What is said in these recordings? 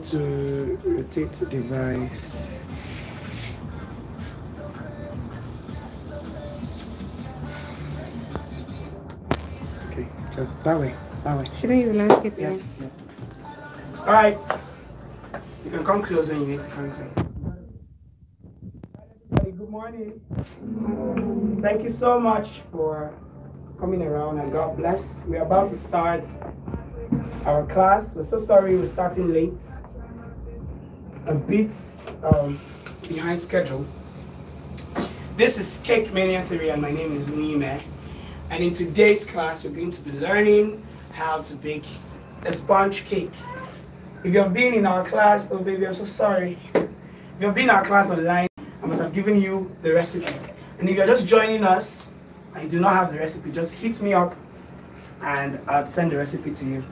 to rotate the device. Okay, so that way. Shouldn't use landscape? Yeah. All right. You can come close when you need to come close. Good morning. Thank you so much for coming around, and God bless. We're about to start our class. We're so sorry we're starting late, a bit behind schedule. This is Cake Mania 3 and my name is Uime. And in today's class we're going to be learning how to bake a sponge cake. If you've been in our class, oh baby, I'm so sorry. If you've been in our class online, I must have given you the recipe. And if you're just joining us and you do not have the recipe, just hit me up and I'll send the recipe to you.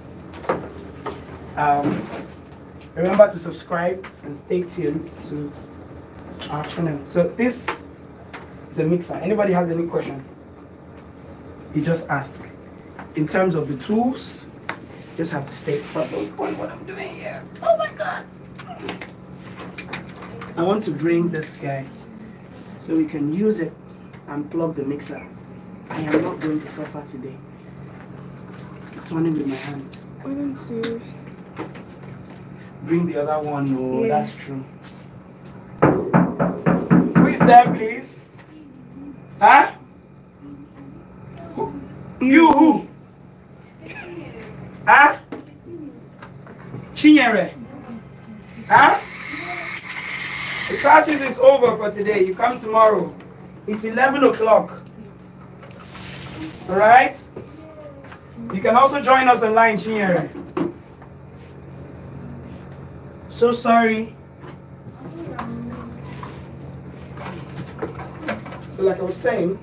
Remember to subscribe and stay tuned to our channel. So this is a mixer. Anybody has any question? You just ask. In terms of the tools, you just have to stay focused on what I'm doing here. Oh my God! I want to bring this guy so we can use it and plug the mixer. I am not going to suffer today. I'm turning with my hand. I don't see. Bring the other one. No, yeah. That's true. Who is there, please? Huh? Who? You who? Huh? Chinyere? Huh? The classes is over for today. You come tomorrow. It's 11 o'clock. Alright? You can also join us online, Chinyere. So sorry. So like I was saying,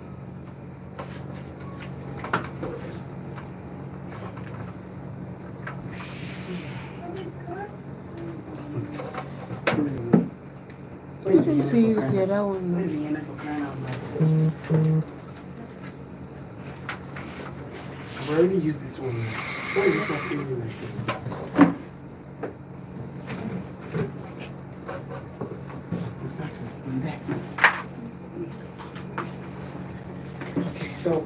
to use the other one. Where's the yen for crying out loud? I've already used this one. Why is this not feeling like this? Exactly. In there. Okay, so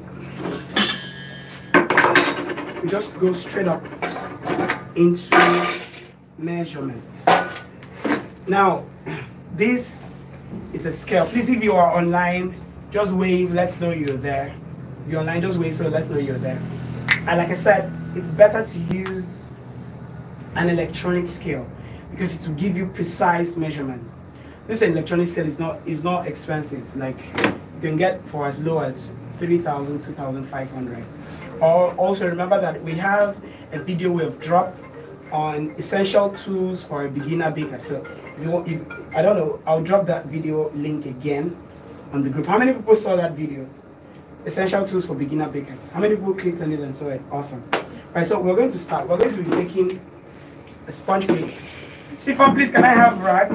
we just go straight up into measurement. Now, this is a scale. Please, if you are online, just wave, let's know you're there. If you're online, just wave so let's know you're there. And like I said, it's better to use an electronic scale because it will give you precise measurement. This electronic scale is not expensive. Like you can get for as low as 3,000, 2,500. Or also remember that we have a video we have dropped on essential tools for a beginner baker. So I don't know, I'll drop that video link again on the group. How many people saw that video? Essential tools for beginner bakers. How many people clicked on it and saw it? Awesome. All right, so we're going to start. We're going to be making a sponge cake. Stefan, please, can I have rag?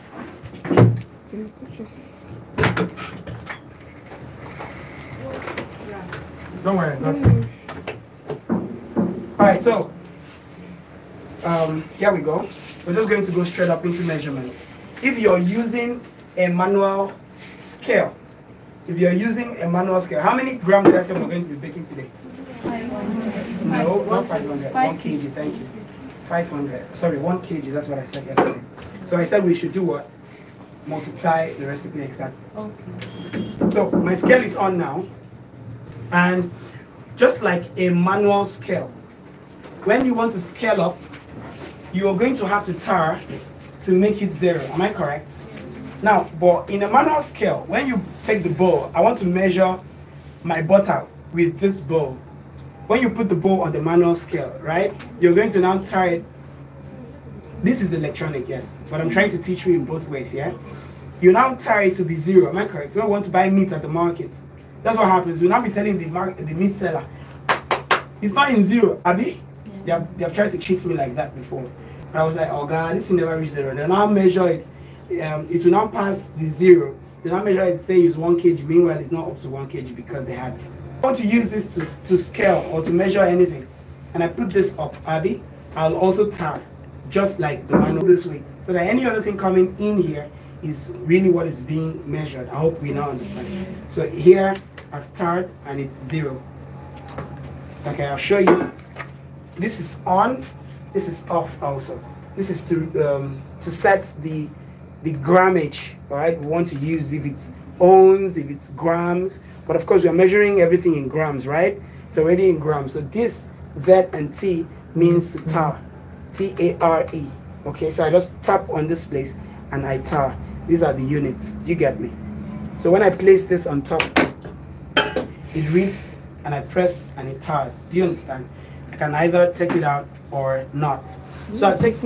Don't worry, I got it. All right, so here we go. We're just going to go straight up into measurement. If you're using a manual scale, how many grams did I say we're going to be baking today? 500. No, not 500. 1 kg, thank you. 500. Sorry, 1 kg, that's what I said yesterday. So I said we should do what? Multiply the recipe exactly. Okay. So my scale is on now. And just like a manual scale, when you want to scale up, you are going to have to tar to make it 0. Am I correct? Now, but in a manual scale, when you take the bowl, I want to measure my butter with this bowl. When you put the bowl on the manual scale, right, you're going to now tar it. This is electronic, yes, but I'm trying to teach you in both ways, yeah? You now tar it to be 0. Am I correct? When you want to buy meat at the market, that's what happens. You'll now be telling the meat seller, it's not in 0, Abby? Yeah. They have tried to cheat me like that before. But I was like, oh God, this thing never reached 0. They'll now measure it. It will now pass the 0. They'll now measure it, say it's 1 kg. Meanwhile, it's not up to 1 kg because they had. I want to use this to scale or to measure anything. And I put this up, Abby. I'll also tar just like the manual this weight, so that any other thing coming in here is really what is being measured. I hope we now understand. So here I've tarred and it's 0. Okay, I'll show you. This is on, this is off also. This is to set the grammage, all right? We want to use if it's ounce, if it's grams, but of course we are measuring everything in grams, right? It's already in grams. So this Z and T means to tar, T-A-R-E. Okay, so I just tap on this place and I tar. These are the units. Do you get me? So when I place this on top, it reads and I press and it tars. Do you understand? I can either take it out or not. So I'll take.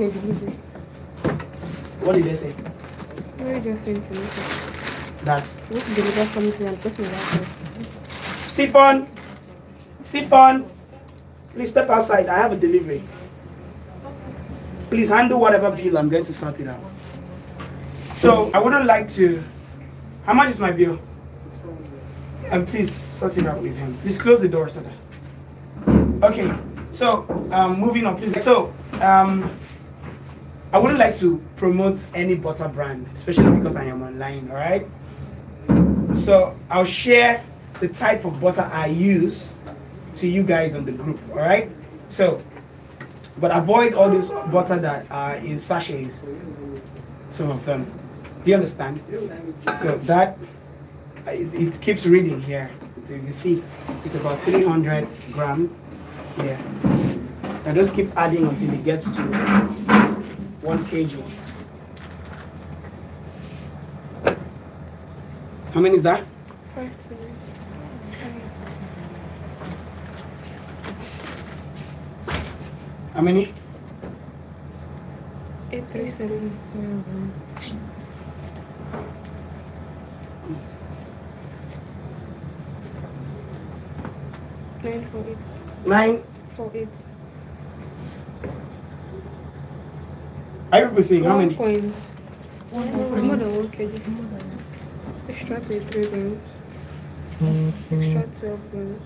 What did they say? What are you just saying to me? That. What deliver something and put me that Stephen! Stephen! Please step outside. I have a delivery. Please handle whatever bill. I'm going to sort it out. So I wouldn't like to. How much is my bill? And please sort it out with him. Please close the door so that. Okay. So moving on, please. So I wouldn't like to promote any butter brand, especially because I am online. All right. So I'll share the type of butter I use to you guys on the group. All right. So, but avoid all this butter that are in sachets. Some of them. Do you understand? So that it keeps reading here. So you see, it's about 300 grams here. I just keep adding until it gets to 1 kg. How many is that? 5 How many? 8377. 948. 948. Are you saying how many? It's more than 1 kg. Extra 3 grams. Extra 12 grams.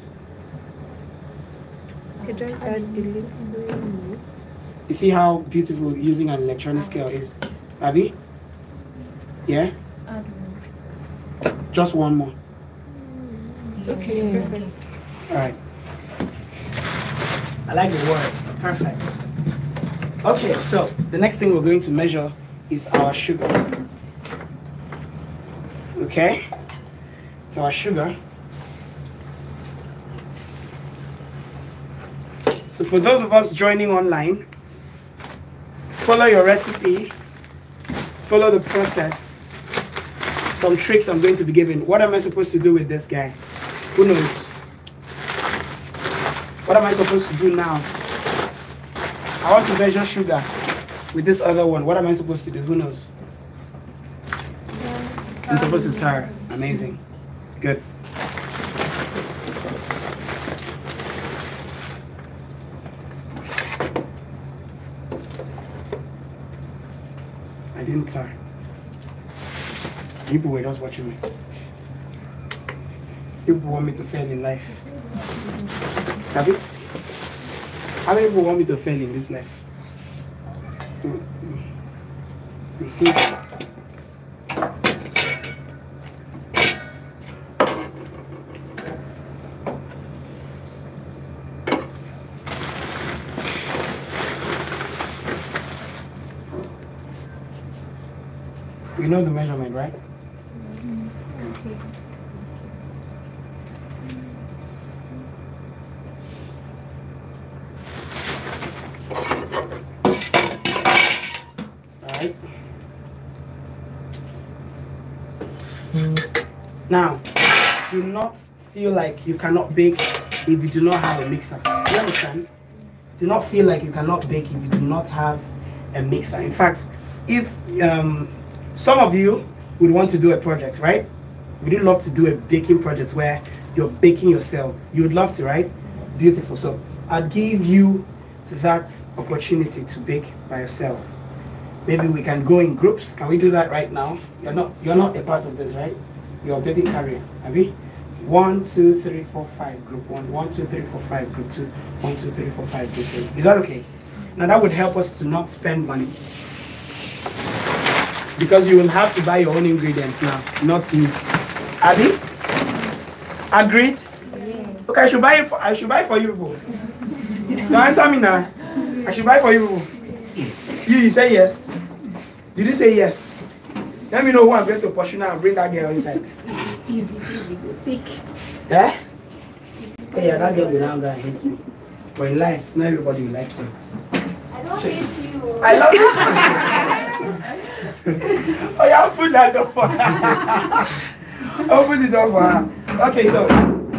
You just add a little. You see how beautiful using an electronic scale is, Abby? Yeah? Just one more. Okay, perfect. Alright. I like the word perfect. Okay, so the next thing we're going to measure is our sugar. Okay? So our sugar. So for those of us joining online, follow your recipe, follow the process. Some tricks I'm going to be giving. What am I supposed to do with this guy? Who knows? What am I supposed to do now? I want to measure sugar with this other one. What am I supposed to do? Who knows? I'm supposed to tar. Amazing. Good. I didn't tar. People were just watching me. People want me to fail in life. Have you? How many people want me to fail in this life? You know the measurement, right? Alright. Now, do not feel like you cannot bake if you do not have a mixer. You understand? Do not feel like you cannot bake if you do not have a mixer. In fact, if some of you would want to do a project, right? Would you love to do a baking project where you're baking yourself? You would love to, right? Beautiful. So I'd give you that opportunity to bake by yourself. Maybe we can go in groups. Can we do that right now? You're not a part of this, right? You're a baby carrier. Abi? 1, 2, 3, 4, 5, group 1. 1, 2, 3, 4, 5, group 2. 1, 2, 3, 4, 5, group 3. Is that okay? Now that would help us to not spend money. Because you will have to buy your own ingredients now, not me. Abby? Agreed? Yes. Okay, I should buy for you people. Now answer me now. I should buy for you people. You say yes. Did you say yes? Let me know who I'm going to pursue now and bring that girl inside. Yeah? Hey, yeah, that girl will now go and hate me. But in life, not everybody will like you. I don't hate you. I love you. Oh yeah, I'll put that door for her. Open the door for her. Okay, so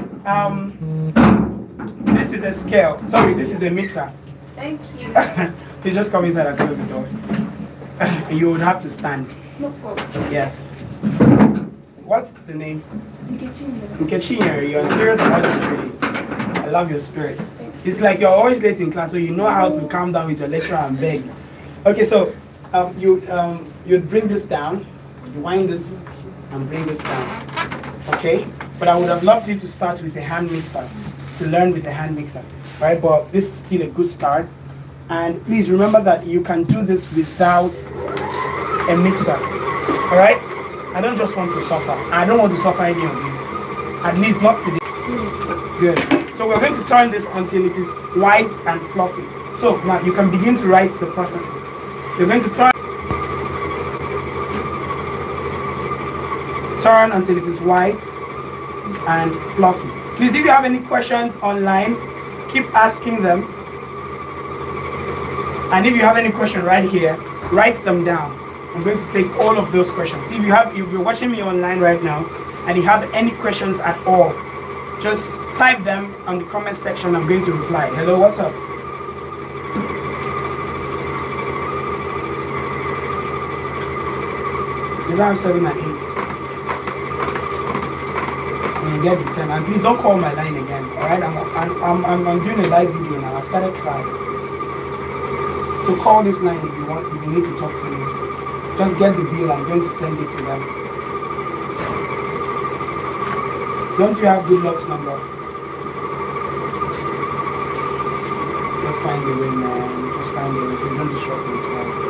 this is a scale. Sorry, this is a mixer. Thank you. You just come inside and close the door. You would have to stand. No problem. Yes. What's the name? Nkechinyere. Nkechinyere, you're serious about this training. I love your spirit. It's like you're always late in class, so you know how to calm down with your lecturer and beg. Okay, so you'd bring this down, wind this, and bring this down. Okay? But I would have loved you to start with a hand mixer, to learn with a hand mixer. Right? But this is still a good start. And please remember that you can do this without a mixer. Alright? I don't just want to suffer. I don't want to suffer any of you. At least not today. Good. So we're going to turn this until it is white and fluffy. So now you can begin to write the processes. You're going to turn until it is white and fluffy. Please, if you have any questions online, keep asking them. And if you have any question right here, write them down. I'm going to take all of those questions. If you're watching me online right now and you have any questions at all, just type them on the comment section. I'm going to reply. Hello, what's up? You don't have 7 and 8. I'm gonna get the 10. And please don't call my line again. Alright? I'm doing a live video now. I've started class. So call this line if you want, if you need to talk to me. Just get the bill. I'm going to send it to them. Don't you have good luck's number? Just find the way, man. Just find the way. So you don't disrupt me twice.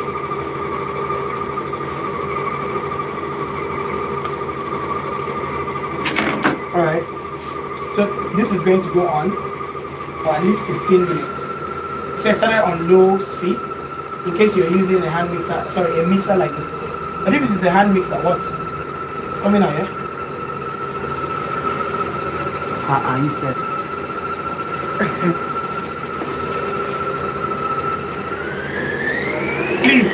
Alright. So this is going to go on for at least 15 minutes. So I started on low speed in case you're using a hand mixer, sorry, a mixer like this. But if it is a hand mixer, what? It's coming out, yeah? You said. Please,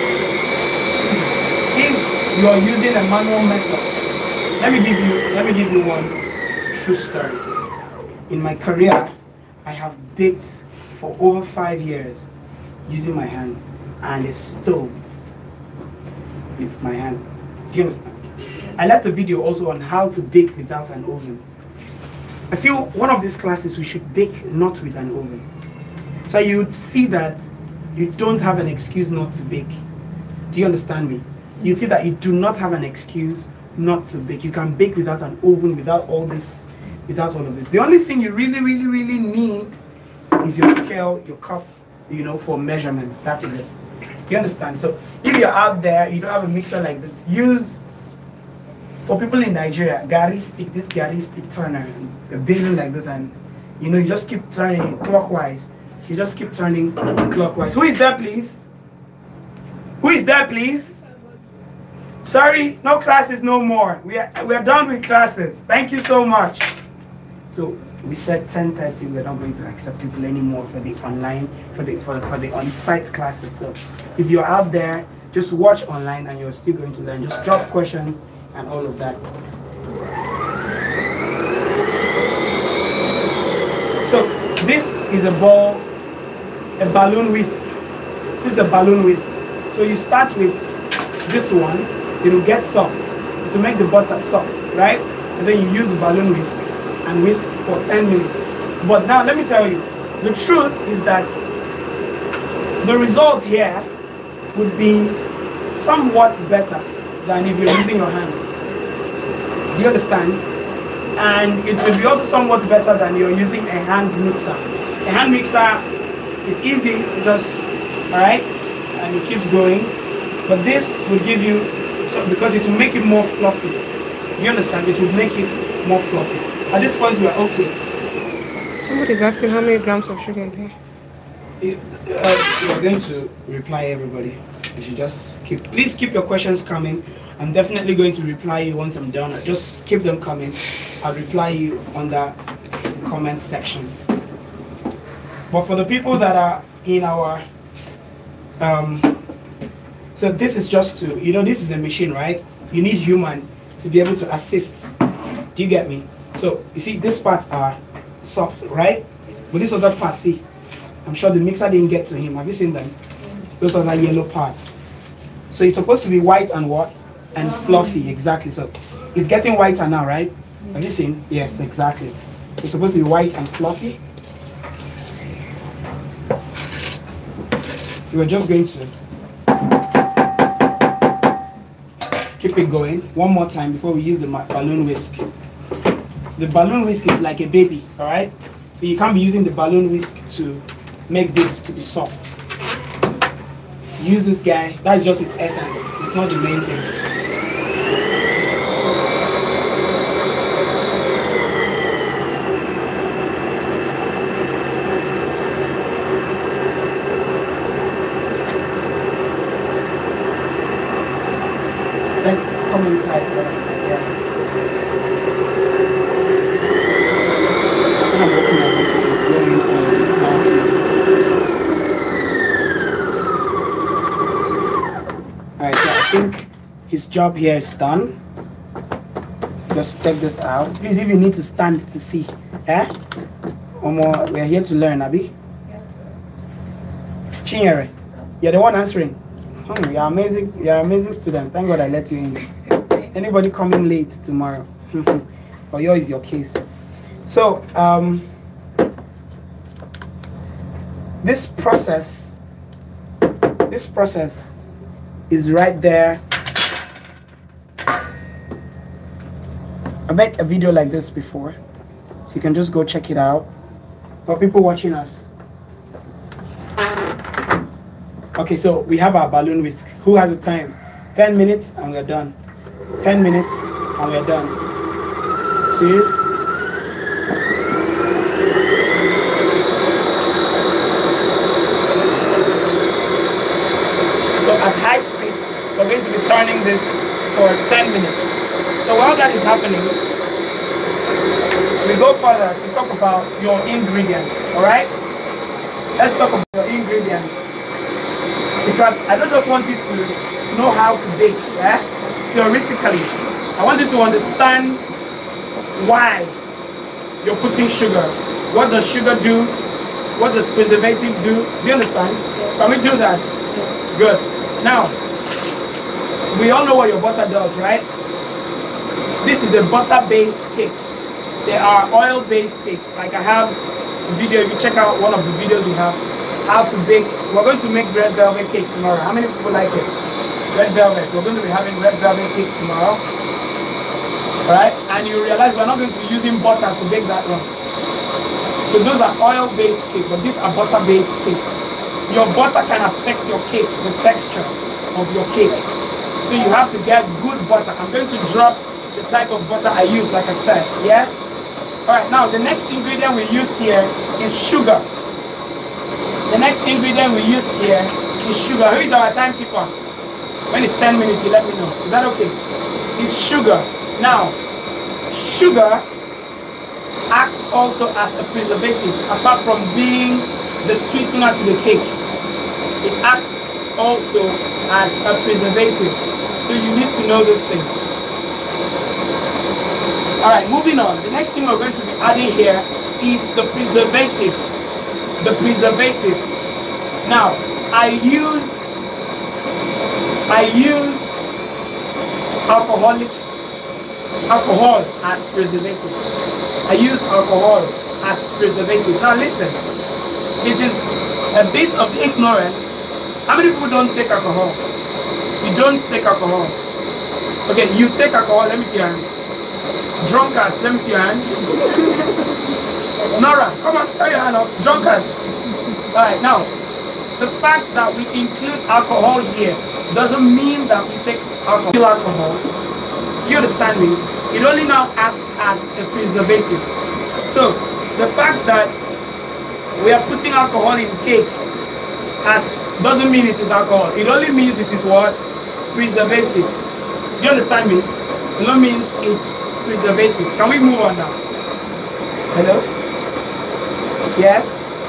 if you are using a manual method, let me give you one true story. In my career, I have baked for over 5 years using my hand and a stove with my hands. Do you understand? I left a video also on how to bake without an oven. I feel one of these classes we should bake not with an oven. So you would see that you don't have an excuse not to bake. Do you understand me? You see that you do not have an excuse not to bake. You can bake without an oven, without all this, without all of this. The only thing you really need is your scale, your cup, you know, for measurements. That's it. You understand? So if you're out there, you don't have a mixer like this, use, for people in Nigeria, gari stick, this gari stick turner, a basin like this, and you know, you just keep turning clockwise. You just keep turning clockwise. Who is there, please? Who is there, please? Sorry, no classes no more. We are done with classes. Thank you so much. So we said 10:30. We're not going to accept people anymore for the online, for the on-site classes. So if you're out there, just watch online and you're still going to learn. Just drop questions and all of that. So this is a balloon whisk. This is a balloon whisk. So you start with this one. It will get soft to make the butter soft, right? And then you use the balloon whisk and whisk for 10 minutes. But now let me tell you, the truth is that the result here would be somewhat better than if you're using your hand. Do you understand? And it will be also somewhat better than you're using a hand mixer. A hand mixer is easy, just all right, and it keeps going. But this will give you, because it will make it more fluffy. You understand? It will make it more fluffy. At this point, you are okay. Somebody's asking how many grams of sugar is here. We're going to reply everybody. You should just please keep your questions coming. I'm definitely going to reply you once I'm done. Just keep them coming. I'll reply you under the comment section. But for the people that are in our so this is just to, this is a machine, right? You need human to be able to assist. Do you get me? So you see, these parts are soft, right? But this other part, see, I'm sure the mixer didn't get to him. Have you seen them? Those are the yellow parts. So it's supposed to be white and what? And fluffy, exactly. So it's getting whiter now, right? Have you seen? Yes, exactly. It's supposed to be white and fluffy. So we're just going to keep it going one more time before we use the balloon whisk. The balloon whisk is like a baby, all right? So you can't be using the balloon whisk to make this to be soft. Use this guy. That's just its essence. It's not the main thing. Then come inside. Yeah. I'm looking at this. It's going into the sound. Alright, so I think his job here is done. Just take this out. Please, if you need to stand to see. Eh? We're here to learn, Abi. Yes, sir. Chinyere, you're the one answering. You're amazing. You're an amazing student. Thank God I let you in. Anybody coming late tomorrow? Or yours is your case. So, this process is right there. I made a video like this before, so you can just go check it out. For people watching us. Okay, so we have our balloon whisk. Who has the time? 10 minutes and we're done. 10 minutes and we're done. See? So at high speed, we're going to be turning this for 10 minutes. So while that is happening, we go further to talk about your ingredients, all right? Let's talk about your ingredients. Because I don't just want you to know how to bake, theoretically. I want you to understand why you're putting sugar. What does sugar do? What does preservative do? Do you understand? Can we do that? Good. Now, we all know what your butter does, right? This is a butter-based cake. There are oil-based cake. Like I have a video, if you check out one of the videos we have, how to bake. We're going to make red velvet cake tomorrow. How many people like it? Red velvet. We're going to be having red velvet cake tomorrow. Alright? And you realize we're not going to be using butter to bake that one. So those are oil-based cake, but these are butter-based cakes. Your butter can affect your cake, the texture of your cake. So you have to get good butter. I'm going to drop the type of butter I use, like I said. Yeah? Alright, now the next ingredient we used here is sugar. The next ingredient we used here is sugar. Who is our timekeeper? When it's 10 minutes, you let me know. Is that okay? It's sugar. Now, sugar acts also as a preservative. Apart from being the sweetener to the cake, it acts also as a preservative. So you need to know this thing. Alright, moving on. The next thing we're going to be adding here is the preservative. The preservative. Now, I use alcohol as preservative. I use alcohol as preservative. Now listen, it is a bit of ignorance. How many people don't take alcohol? You don't take alcohol. Okay, you take alcohol. Let me see your hand. Drunkards, let me see your hand. Nora, come on, throw your hand up. Drunkards. Alright, now, the fact that we include alcohol here doesn't mean that we take alcohol. Do you understand me? It only now acts as a preservative. So the fact that we are putting alcohol in cake doesn't mean it is alcohol. It only means it is what? Preservative. Do you understand me? It only means it's preservative. Can we move on now? Hello? Yes?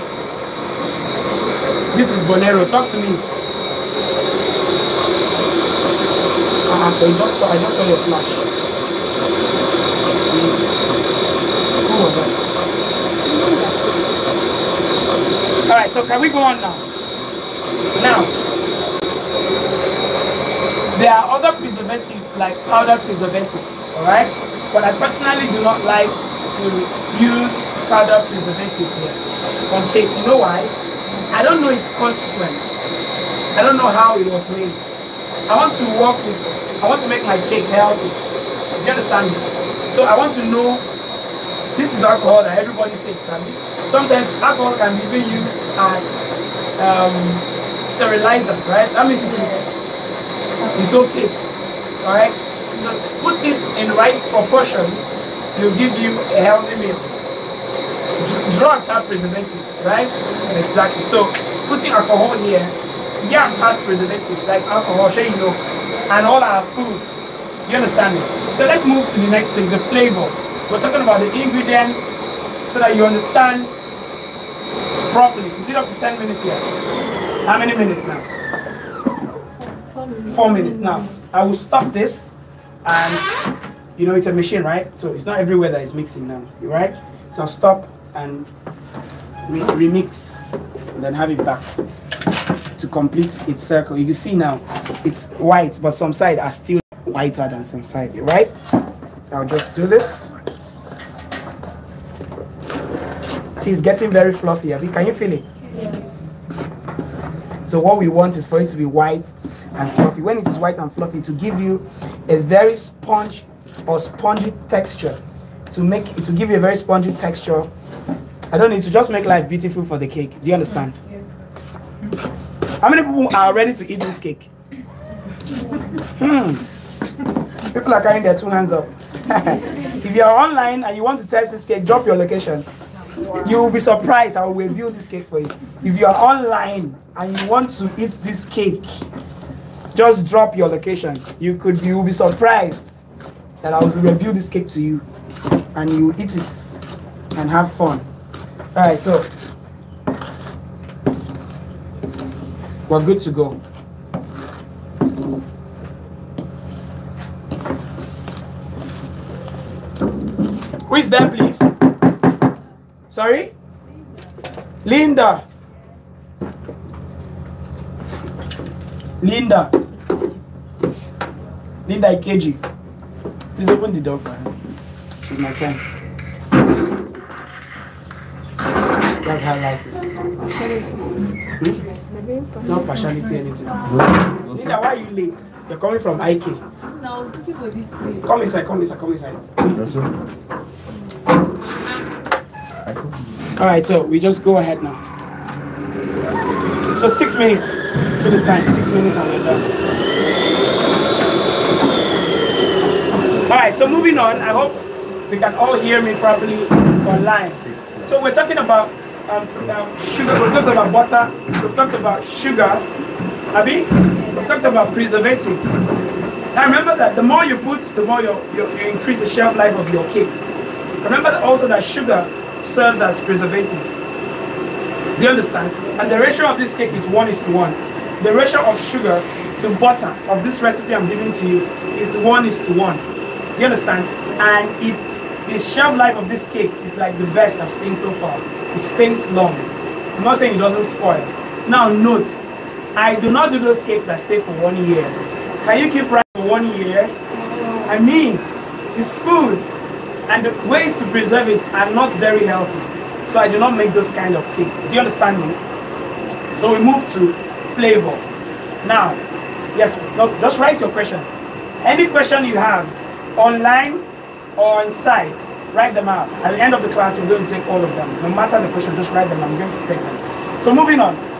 This is Bonero. Talk to me. I just saw your flash. Who was that? Alright, so can we go on now? Now, there are other preservatives like powder preservatives, alright? But I personally do not like to use powder preservatives here on cakes. You know why? I don't know its constituents. I don't know how it was made. I want to make my cake healthy. Do you understand me? So I want to know, this is alcohol that everybody takes, right? Sometimes alcohol can be even used as sterilizer, right? That means it's okay, alright? So put it in right proportions, it'll give you a healthy meal. Drugs have preservatives, right? Exactly. So putting alcohol here, yam has preservative, like alcohol, sure you know, and all our foods. You understand me? So let's move to the next thing, the flavor. We're talking about the ingredients so that you understand properly. Is it up to 10 minutes here? How many minutes now? 4 minutes now. I will stop this, and you know it's a machine, right? So it's not everywhere that it's mixing now, right? So I'll stop and remix and then have it back to complete its circle. You can see now it's white, but some sides are still whiter than some side, right? So I'll just do this. See, it's getting very fluffy. Can you feel it? Yeah. So what we want is for it to be white and fluffy. When it is white and fluffy, to give you a very spongy texture. To give you a very spongy texture. I don't need to just make life beautiful for the cake. Do you understand? Yes. How many people are ready to eat this cake? People are carrying their 2 hands up. If you are online and you want to test this cake, drop your location. You will be surprised. I will build this cake for you. If you are online and you want to eat this cake, just drop your location. You will be surprised that I will review this cake to you, and you eat it and have fun. All right, so we're good to go. Who is there, please? Sorry? Linda. Linda Ikeji. Please open the door for her. She's my friend. That's how life is. Not partiality, anything. Linda, why are you late? You're coming from IK. No, I was looking for this place. Come inside. That's it. Alright, so we just go ahead now. So 6 minutes for the time. 6 minutes and we're done. Alright, so moving on. I hope we can all hear me properly online. So we're talking about sugar, we've talked about butter, we've talked about sugar, Abby? We've talked about preservative. Now remember that the more you put, the more you increase the shelf life of your cake. Remember also that sugar serves as preservative. Do you understand? And the ratio of this cake is 1:1. The ratio of sugar to butter of this recipe I'm giving to you is 1:1. Do you understand? And the shelf life of this cake is like the best I've seen so far. It stays long. I'm not saying it doesn't spoil. Now note, I do not do those cakes that stay for 1 year. Can you keep right for 1 year? I mean, it's food. And the ways to preserve it are not very healthy. So I do not make those kind of cakes. Do you understand me? So we move to flavor. Now, yes, no, just write your questions. Any question you have, online or on site, write them out. At the end of the class, we're going to take all of them. No matter the question, just write them. I'm going to take them. So moving on.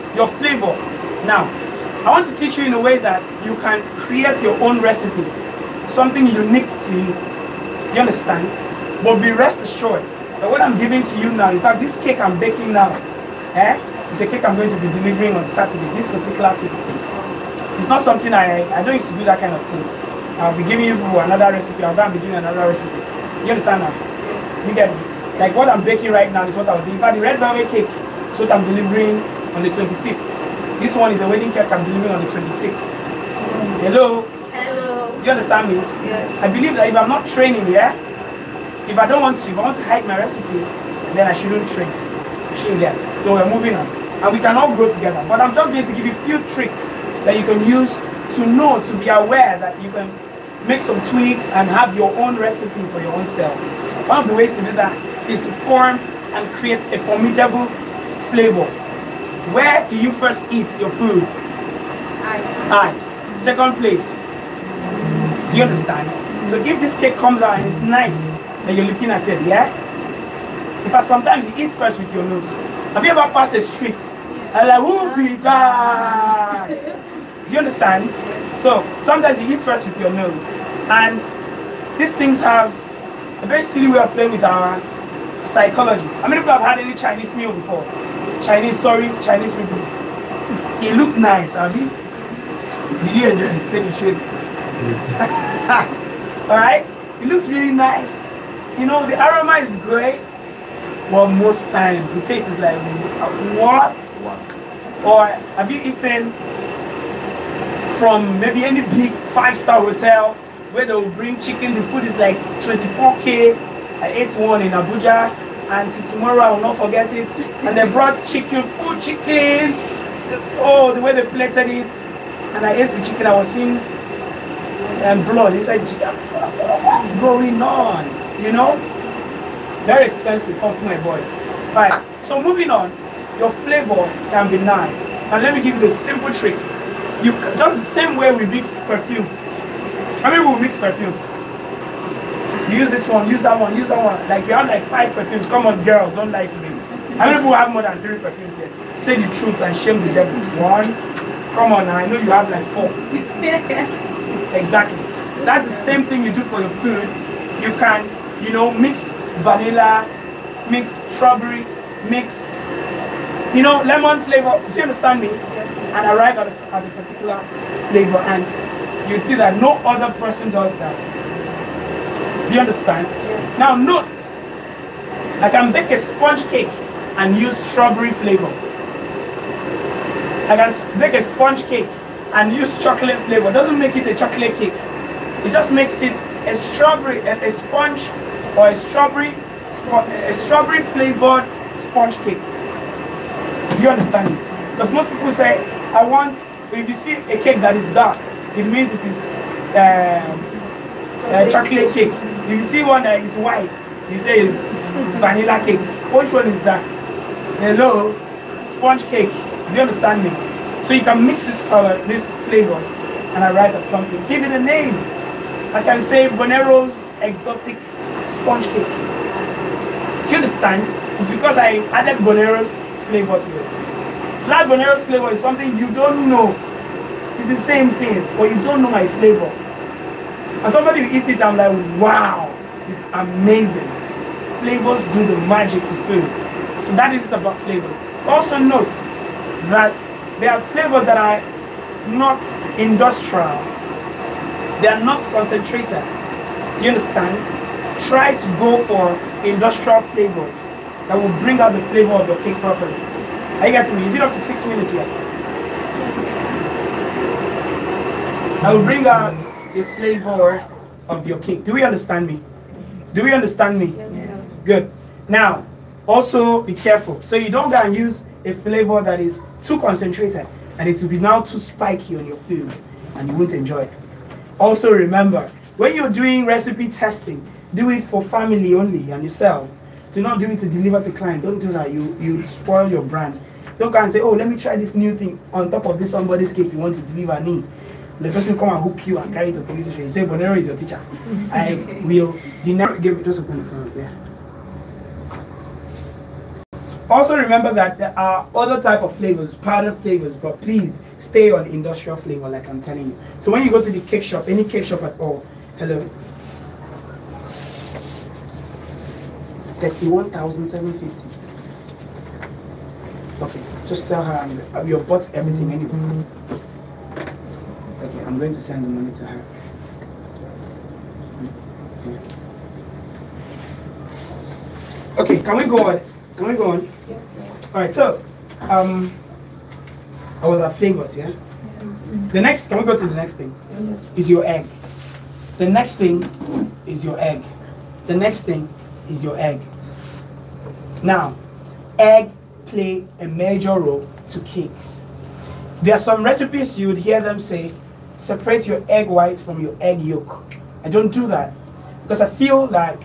your flavor. Now, I want to teach you in a way that you can create your own recipe, something unique to you. Do you understand? But be rest assured that what I'm giving to you now, in fact, this cake I'm baking now, it's a cake I'm going to be delivering on Saturday, this particular cake. It's not something I don't used to do that kind of thing. I'll be giving you another recipe, I'll go and be doing another recipe. Do you understand now? You get me? Like what I'm baking right now is what I'll do. In fact, the red velvet cake is what I'm delivering on the 25th. This one is a wedding cake I'm delivering on the 26th. Hello? Hello. Do you understand me? Yeah. I believe that if I'm not training, if I want to hide my recipe, then I shouldn't train. So we're moving on. And we can all grow together. But I'm just going to give you a few tricks that you can use to know, to be aware that you can make some tweaks and have your own recipe for your own self. One of the ways to do that is to form and create a formidable flavor. Where do you first eat your food? Eyes. Second place. Do you understand? So if this cake comes out and it's nice, and you're looking at it, in fact, sometimes you eat first with your nose. Have you ever passed a street? And like, who be that? Do you understand? So sometimes you eat first with your nose. And these things have a very silly way of playing with our psychology. How many people have had any Chinese meal before? Chinese people. It looked nice, Abby. Did you enjoy it? Say the truth. Alright? It looks really nice. You know, the aroma is great. But most times the taste is like, what? Or have you eaten from maybe any big 5-star hotel where they will bring chicken? The food is like 24K. I ate one in Abuja, and tomorrow I will not forget it. And they brought chicken, full chicken. Oh, the way they plated it. And I ate the chicken. I was seeing blood inside the chicken. What's going on? You know? Very expensive, cost my boy. Right. So moving on, your flavor can be nice. And let me give you the simple trick. You just the same way we mix perfume. How many will mix perfume? You use this one, use that one, use that one. Like you have like 5 perfumes. Come on, girls, don't lie to me. How many people have more than 3 perfumes here? Say the truth and shame the devil. 1. Come on now, I know you have like 4. Exactly. That's the same thing you do for your food. You can, you know, mix vanilla, mix strawberry, mix, you know, lemon flavor. Do you understand me? And arrive at a particular flavor, and you'd see that no other person does that. Do you understand? Yes. Now note, I can bake a sponge cake and use strawberry flavor. I can bake a sponge cake and use chocolate flavor. It doesn't make it a chocolate cake. It just makes it a strawberry, a sponge, or a strawberry flavored sponge cake. Do you understand me? Because most people say, I want, if you see a cake that is dark, it means it is chocolate cake. If you see one that is white, you say it's vanilla cake. Which one is that? Hello? Sponge cake. Do you understand me? So you can mix this color, these flavors, and arrive at something. Give it a name. I can say Bonero's exotic sponge cake. Do you understand? It's because I added Bonero's flavor to it. That Bonero's flavor is something you don't know. It's the same thing, but you don't know my flavor. And somebody will eat it, I'm like, wow, it's amazing. Flavors do the magic to food. So that is about flavors. Also note that there are flavors that are not industrial. They are not concentrated. Do you understand? Try to go for industrial flavors that will bring out the flavor of your cake properly. Are you getting me? Is it up to 6 minutes yet? I will bring out the flavor of your cake. Do we understand me? Do we understand me? Yes. Good. Now, also be careful. So you don't go and use a flavor that is too concentrated and it will be now too spiky on your food and you won't enjoy it. Also remember, when you're doing recipe testing, do it for family only and yourself. Do not do it to deliver to client. Don't do that. You spoil your brand. Don't go and say, oh, let me try this new thing on top of this somebody's cake you want to deliver me. The person come and hook you and carry it to police station. You say, Bonero is your teacher. I will deny. Give me just open the phone. Yeah. Also remember that there are other type of flavors, powder flavors, but please stay on industrial flavor like I'm telling you. So when you go to the cake shop, any cake shop at all, hello, 31,750. Okay, just tell her you bought everything anyway. Okay, I'm going to send the money to her. Okay, can we go on? Can we go on? Yes, sir. All right, so I was at flavors, yeah? The next, can we go to the next thing? Yes. Is your egg. The next thing is your egg. The next thing is your egg. Now, egg play a major role to cakes. There are some recipes you would hear them say, separate your egg whites from your egg yolk. I don't do that because I feel like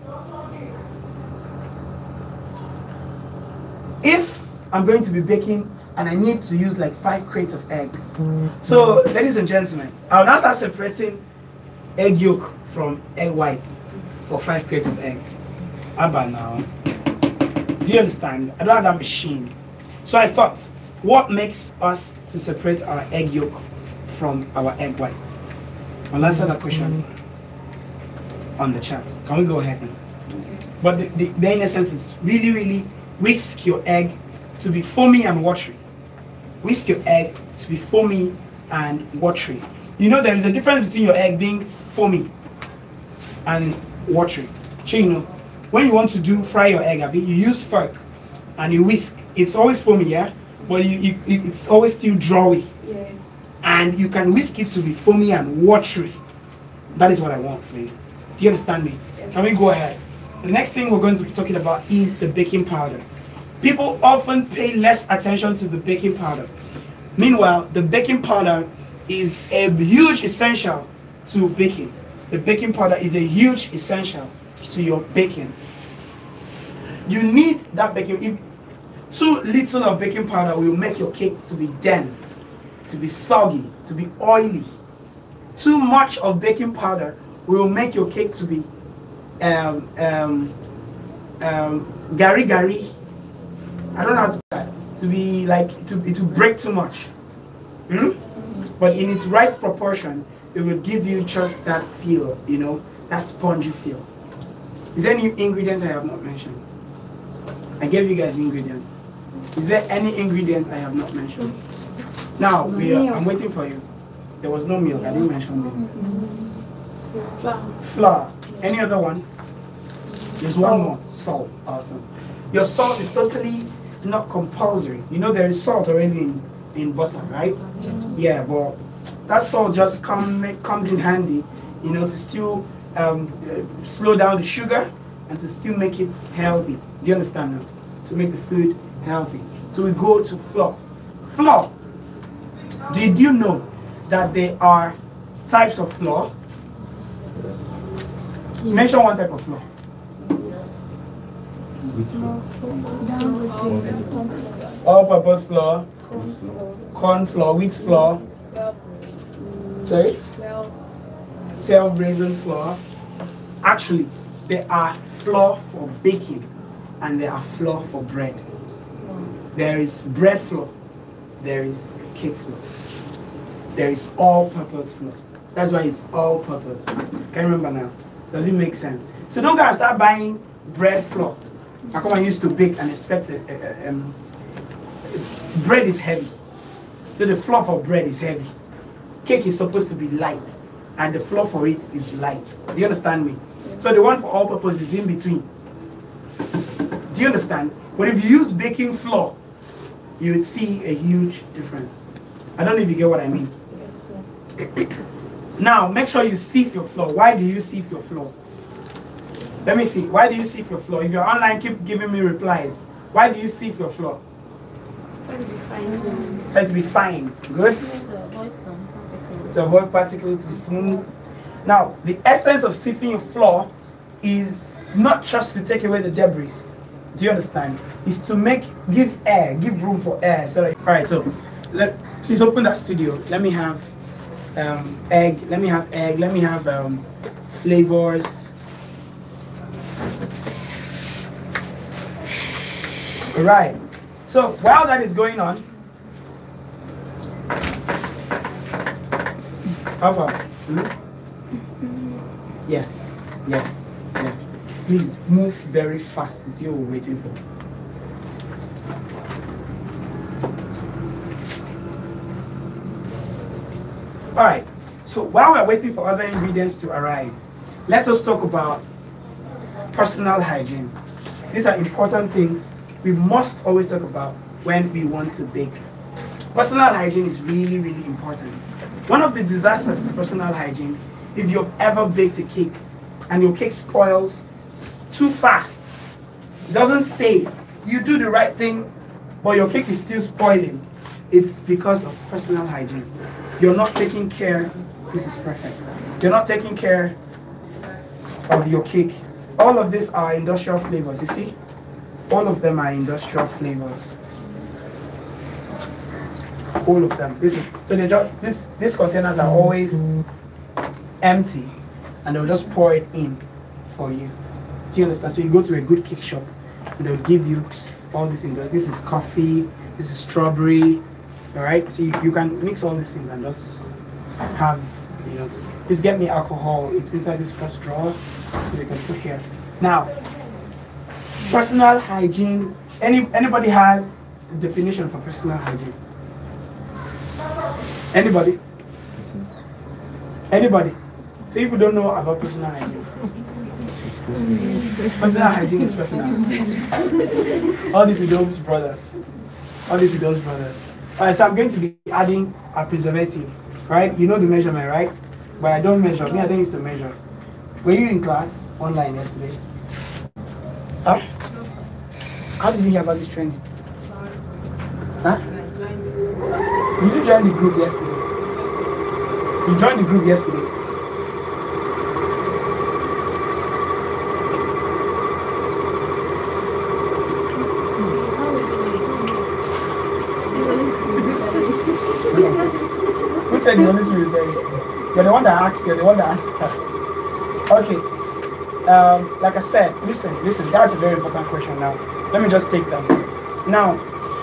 if I'm going to be baking and I need to use like 5 crates of eggs. So, ladies and gentlemen, I'll now start separating egg yolk from egg white for 5 crates of eggs. How about now? Do you understand? I don't have that machine. So I thought, what makes us to separate our egg yolk from our egg white? I'll answer that question on the chat. Can we go ahead now? But the in essence is really whisk your egg to be foamy and watery. Whisk your egg to be foamy and watery. You know there is a difference between your egg being foamy and watery. So you know, when you want to fry your egg, you use fork and you whisk. It's always foamy, yeah? But it's always still drawy. Yeah. And you can whisk it to be foamy and watery. That is what I want for you. Do you understand me? Yes. Can we go ahead? The next thing we're going to be talking about is the baking powder. People often pay less attention to the baking powder. Meanwhile, the baking powder is a huge essential to baking. The baking powder is a huge essential to your baking. You need that baking. If too little of baking powder will make your cake to be dense, to be soggy, to be oily. Too much of baking powder will make your cake to be gari. I don't know how to put that. To be like to break too much. But in its right proportion, it will give you just that feel, you know, that spongy feel. Is there any ingredients I have not mentioned? I gave you guys ingredients. Is there any ingredient I have not mentioned? Now, I'm waiting for you. There was no milk. I didn't mention milk. Flour. Any other one? There's one more. Salt. Awesome. Your salt is totally not compulsory. You know there is salt already in butter, right? Yeah, but that salt just comes in handy, you know, to still slow down the sugar and to still make it healthy. Do you understand that? To make the food healthy. So we go to flour. Flour. Did you know that there are types of flour? Mention one type of flour. All-purpose flour, corn flour, wheat flour, sorry, self-raising flour. Actually, there are flour for baking and there are flour for bread. There is bread flour, there is cake flour, there is all-purpose flour. That's why it's all-purpose. Can you remember now? Does it make sense? So don't go and start buying bread flour. I come and used to bake and expect bread is heavy. So the flour for bread is heavy. Cake is supposed to be light and the flour for it is light. Do you understand me? So the one for all purpose is in between. Do you understand? But if you use baking flour, you would see a huge difference. I don't know if you get what I mean. Now, make sure you sieve your flour. Why do you sieve your flour? Let me see. Why do you sieve your flour? If you're online, keep giving me replies. Why do you sieve your flour? Try to be fine. Try to be fine. Good? To avoid particles, to be smooth. Now, the essence of sieving your flour is not just to take away the debris. Do you understand? It's to give room for air. So all right, so please open that studio. Let me have egg. Let me have flavors. Right. So while that is going on, Alpha. Yes, yes, yes. Please move very fast. It's you we're waiting for. All right. So while we're waiting for other ingredients to arrive, let us talk about personal hygiene. These are important things we must always talk about when we want to bake. Personal hygiene is really, really important. One of the disasters to personal hygiene, if you've ever baked a cake and your cake spoils too fast, it doesn't stay, you do the right thing, but your cake is still spoiling, it's because of personal hygiene. You're not taking care, this is perfect, you're not taking care of your cake. All of these are industrial flavors, you see? All of them are industrial flavors. All of them. So they just these containers are always empty and they'll just pour it in for you. Do you understand? So you go to a good cake shop and they'll give you all these things. This is coffee, this is strawberry, alright? So you can mix all these things and just have, please get me alcohol. It's inside this first drawer, so you can put here. Now, personal hygiene. Anybody has a definition for personal hygiene? Anybody? Anybody? So people don't know about personal hygiene. Personal hygiene is personal. All these Udom's brothers. All these Udom's brothers. Alright, so I'm going to be adding a preservative. Right? You know the measurement, right? But I don't measure. Me, I don't used to measure. Were you in class online yesterday? Huh? How did you hear about this training? Huh? Did you join the group yesterday? You joined the group yesterday. Who said the Holy Spirit is there? You're the one that asked. You're the one that asked. Okay. Like I said, listen. That's a very important question now. Let me just take that. Now,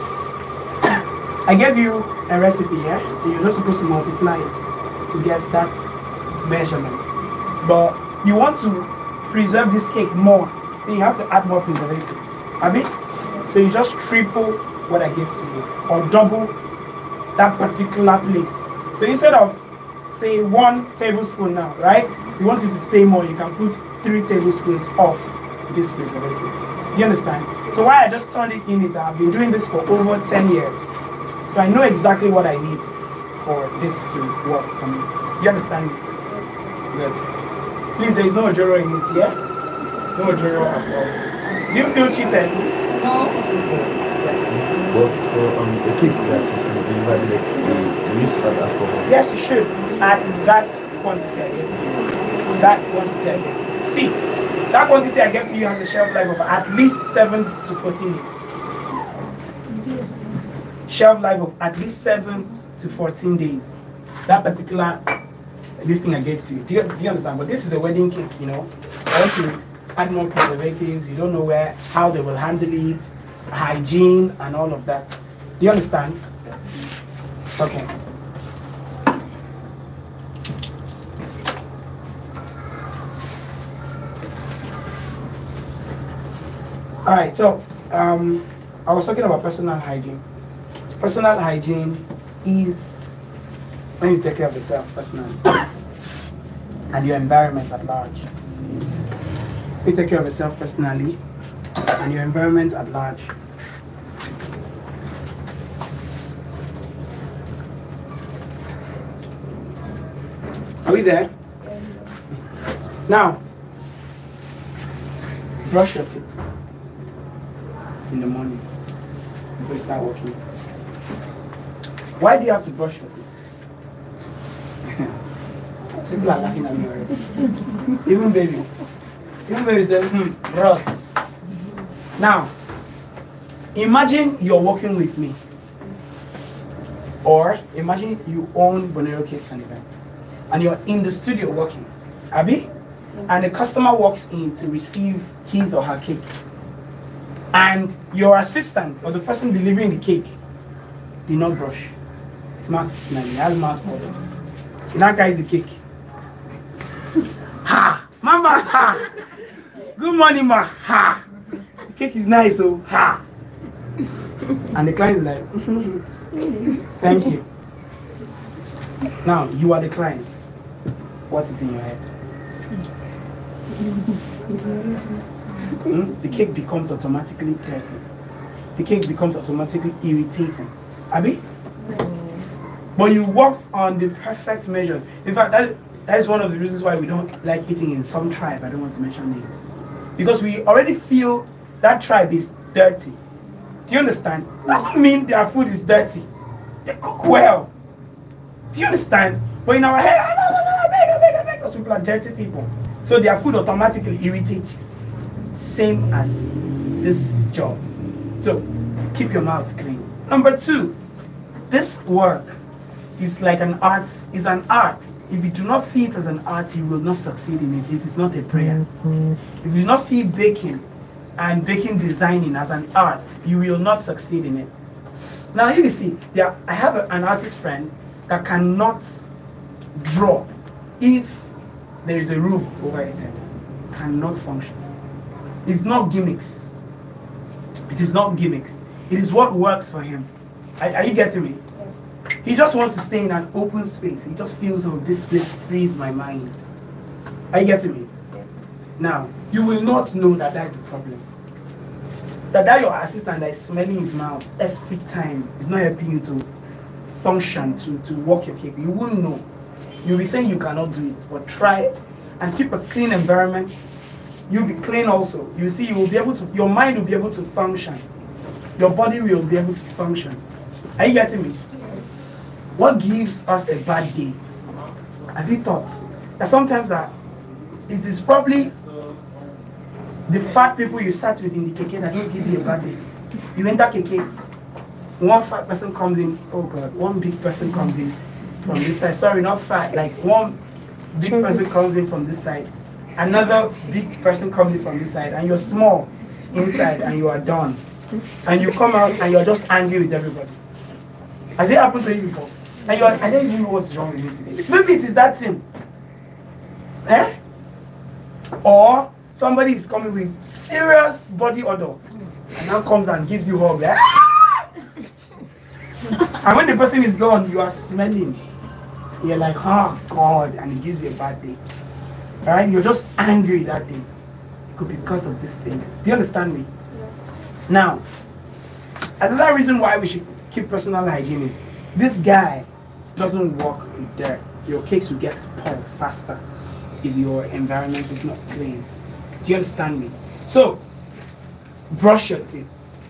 I gave you a recipe, yeah? So you're not supposed to multiply it to get that measurement. But you want to preserve this cake more, then you have to add more preservative. Abi? So you just triple what I gave to you, or double that particular place. So instead of, say, 1 tablespoon now, right? You want it to stay more, you can put 3 tablespoons of this preservative. You understand? So why I just turned it in is that I've been doing this for over 10 years. So I know exactly what I need for this to work for me. You understand me? Good. Please, there is no Ojoro in it, yeah? No Ojoro at all. Do you feel cheated? No. But for the cake that is to be delivered next day, we used to add alcohol. Yes, you should. At that quantity I gave to you. That quantity I gave to you. See, that quantity I gave to you has a shelf life of at least 7 to 14 days. Shelf life of at least 7 to 14 days. That particular, this thing I gave to you. Do you understand? But this is a wedding cake, I want to add more preservatives. You don't know how they will handle it, hygiene and all of that. Do you understand? Okay. All right, so I was talking about personal hygiene. Personal hygiene is when you take care of yourself personally and your environment at large. You take care of yourself personally and your environment at large. Are we there? Yes. Now, brush your teeth in the morning before you start working. Why do you have to brush your teeth? People are laughing at me already. Even baby says, Ross. Now, imagine you're working with me. Or imagine you own Bonero Cakes and Events. And you're in the studio working. Abi? And a customer walks in to receive his or her cake. and your assistant or the person delivering the cake did not brush. His mouth is smelly, he has mouth odor. He now carries the cake. Ha! Mama! Ha! Good morning, ma! Ha! The cake is nice, oh! Ha! And the client is like, thank you. Now, you are the client. What is in your head? The cake becomes automatically dirty. The cake becomes automatically irritating. Abi? But you worked on the perfect measure. In fact, that is one of the reasons why we don't like eating in some tribe. I don't want to mention names. Because we already feel that tribe is dirty. Do you understand? Doesn't mean their food is dirty. They cook well. Do you understand? But in our head, those people are dirty people. So their food automatically irritates you. Same as this job. So keep your mouth clean. Number 2, this work is like an art. It's an art. If you do not see it as an art, you will not succeed in it. It is not a prayer. If you do not see baking and baking designing as an art, you will not succeed in it. Now, here you see, I have an artist friend that cannot draw if there is a roof over his head. Cannot function. It's not gimmicks. It is not gimmicks. It is what works for him. Are you getting me? He just wants to stay in an open space. He just feels, oh, this place frees my mind. Are you getting me? Yes. Now, you will not know that is the problem. That your assistant that is smelling his mouth every time is not helping you to function, to work your cake. You won't know. You'll be saying you cannot do it, but try and keep a clean environment. You'll be clean also. You see, you will be able to, your mind will be able to function. Your body will be able to function. Are you getting me? What gives us a bad day? Have you thought that sometimes it is probably the fat people you sat with in the KK that just give you a bad day? You enter KK, one fat person comes in, oh God, one big person comes in from this side. Sorry, not fat, like one big person comes in from this side. Another big person comes in from this side, and you're small inside and you are done. And you come out and you're just angry with everybody. Has it happened to you before? And I don't even know what's wrong with me today. Maybe it is that thing. Eh? Or somebody is coming with serious body odor and now comes and gives you a hug. And when the person is gone, you are smelling. You're like, oh God, and it gives you a bad day. Alright? You're just angry that day. It could be because of these things. Do you understand me? Yeah. Now, another reason why we should keep personal hygiene is this guy doesn't work with dirt. Your cakes will get spoiled faster if your environment is not clean. Do you understand me? So, brush your teeth.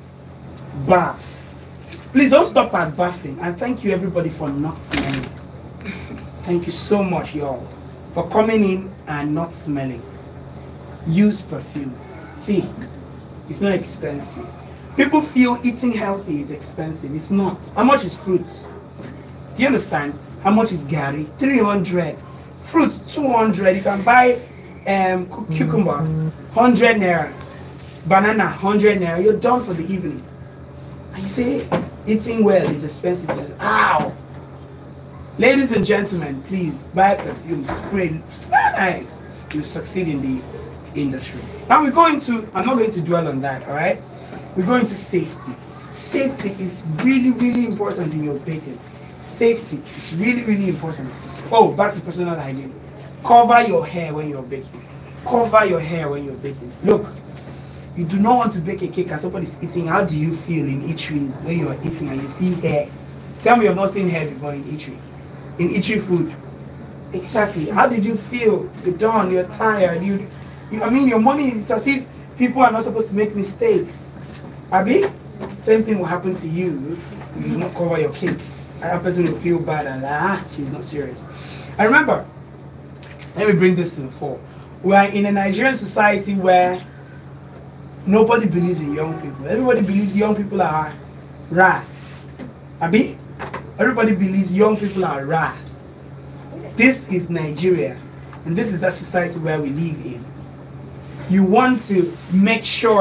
Bath. Please don't stop at bathing. And thank you everybody for not smelling. Thank you so much, y'all, for coming in and not smelling. Use perfume. See, it's not expensive. People feel eating healthy is expensive. It's not. How much is fruit? Do you understand? How much is gari? 300. Fruit, 200. You can buy cucumber, 100 naira. Banana, 100 naira. You're done for the evening. And you say, eating well is expensive. Ow! Ladies and gentlemen, please buy perfume, spray, smell nice. You'll succeed in the industry. Now we're going to, I'm not going to dwell on that, alright? We're going to safety. Safety is really, really important in your baking. Safety is really, really important. Oh, back to personal hygiene. Cover your hair when you're baking. Cover your hair when you're baking. Look, you do not want to bake a cake and somebody's eating. How do you feel in eateries when you're eating and you see hair? Tell me you've not seen hair before in eatery. In eatery food. Exactly. How did you feel? You're done, you're tired. I mean, your money is as if people are not supposed to make mistakes. Abi? Same thing will happen to you. You do not cover your cake. And that person will feel bad and like, she's not serious. And remember, let me bring this to the fore. We are in a Nigerian society where nobody believes in young people. Everybody believes young people are ras. Abi? Everybody believes young people are ras. This is Nigeria. And this is the society where we live in. You want to make sure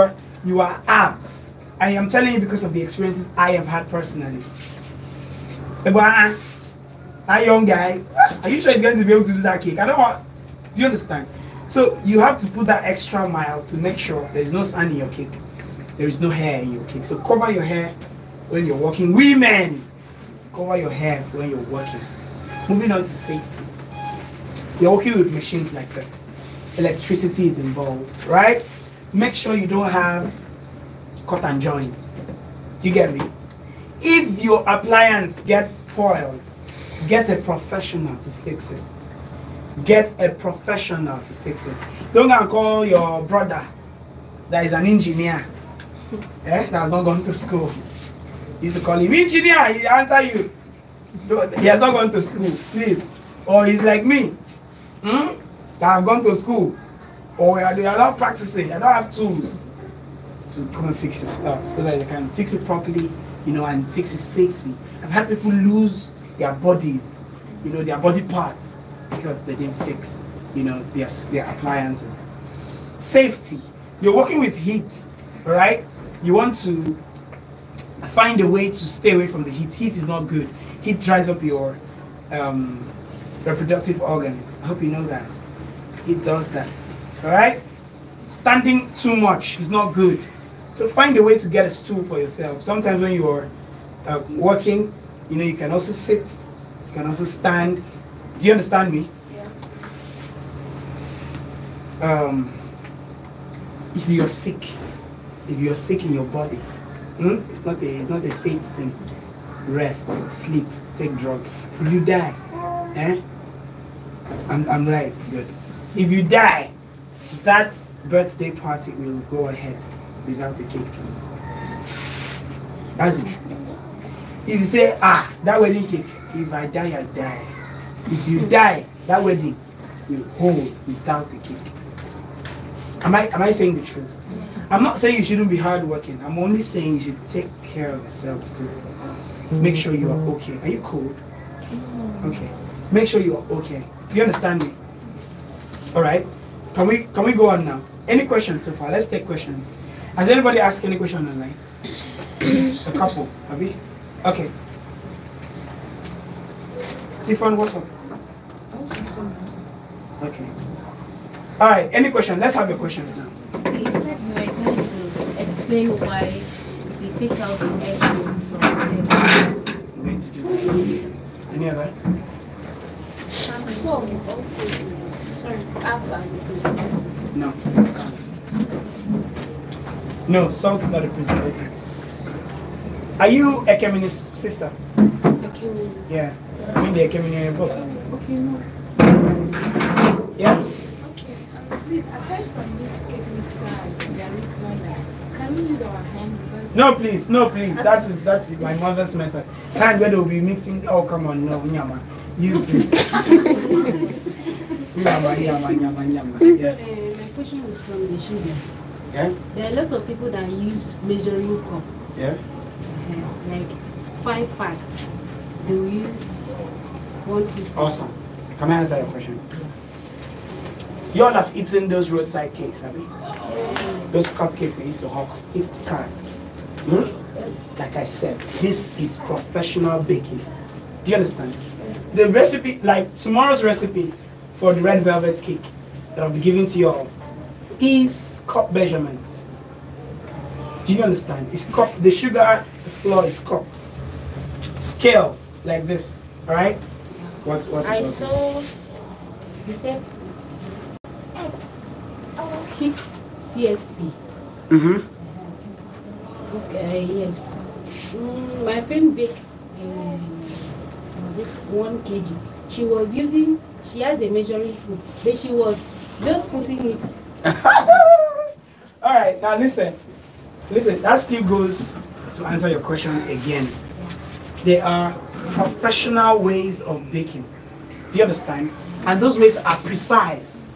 you are apt. I am telling you because of the experiences I have had personally. That young guy, are you sure he's going to be able to do that cake? I don't want. Do you understand? So you have to put that extra mile to make sure there is no sand in your cake. There is no hair in your cake. So cover your hair when you're working. Women, cover your hair when you're working. Moving on to safety. You're working with machines like this. Electricity is involved, right? Make sure you don't have cut and join. Do you get me? If your appliance gets spoiled, get a professional to fix it. Get a professional to fix it. Don't go and call your brother that is an engineer. That has not gone to school. He's to call him engineer, he answer you. No, he has not gone to school, please. Or he's like me. That have gone to school. Or they are not practicing. I don't have tools to come and fix your stuff so that they can fix it properly, and fix it safely. I've had people lose their bodies, their body parts because they didn't fix, their appliances. Safety. You're working with heat, right? You want to find a way to stay away from the heat. Heat is not good. Heat dries up your reproductive organs. I hope you know that. It does that. All right? Standing too much is not good. So find a way to get a stool for yourself. Sometimes when you're working, you can also sit. You can also stand. Do you understand me? Yes. If you're sick in your body, it's not a fate thing. Rest, sleep, take drugs. If you die, I'm right, good. If you die, that birthday party will go ahead without a cake. That's the truth. If you say, that wedding cake, if I die, I die. If you die, that wedding will hold without a cake. Am I saying the truth? I'm not saying you shouldn't be hardworking. I'm only saying you should take care of yourself too. Make sure you are okay. Are you cold? Okay. Make sure you are okay. Do you understand me? All right. Can we go on now? Any questions so far? Let's take questions. Has anybody asked any question online? A couple, Abi? Okay. Sifan, what's up? Okay. All right. Any questions? Let's have your questions now. You said you were going to explain why they take out the egg from the egg. I'm going to do that. Any other? No. No, salt is not a preservative. Are you a Kemini's sister? Yeah. I mean the Kemini in your book. Okay, no. Yeah? Okay. Please, aside from this cake mixer, the ritual, can we use our hand? Because No, please. That's my mother's method. Time where they'll be mixing. Oh, come on, no, nyama. Use this. Nyama. Yes. My question is from the sugar. Yeah? There are a lot of people that use measuring cup, Yeah? like 5 parts. They will use 150. Awesome. Can I answer your question? You all have eaten those roadside cakes, have you? Those cupcakes they used to hawk 50 card. Like I said, this is professional baking. Do you understand? The recipe, like tomorrow's recipe for the red velvet cake that I'll be giving to you all, is cup measurements. Do you understand? It's cup, the sugar, the flour is cup. Scale, like this, alright? What I saw, he said 6 TSP. Yes. My friend baked 1 kg. She has a measuring spoon, but she was just putting it. Alright, now listen, that still goes to answer your question again. There are professional ways of baking. Do you understand? And those ways are precise.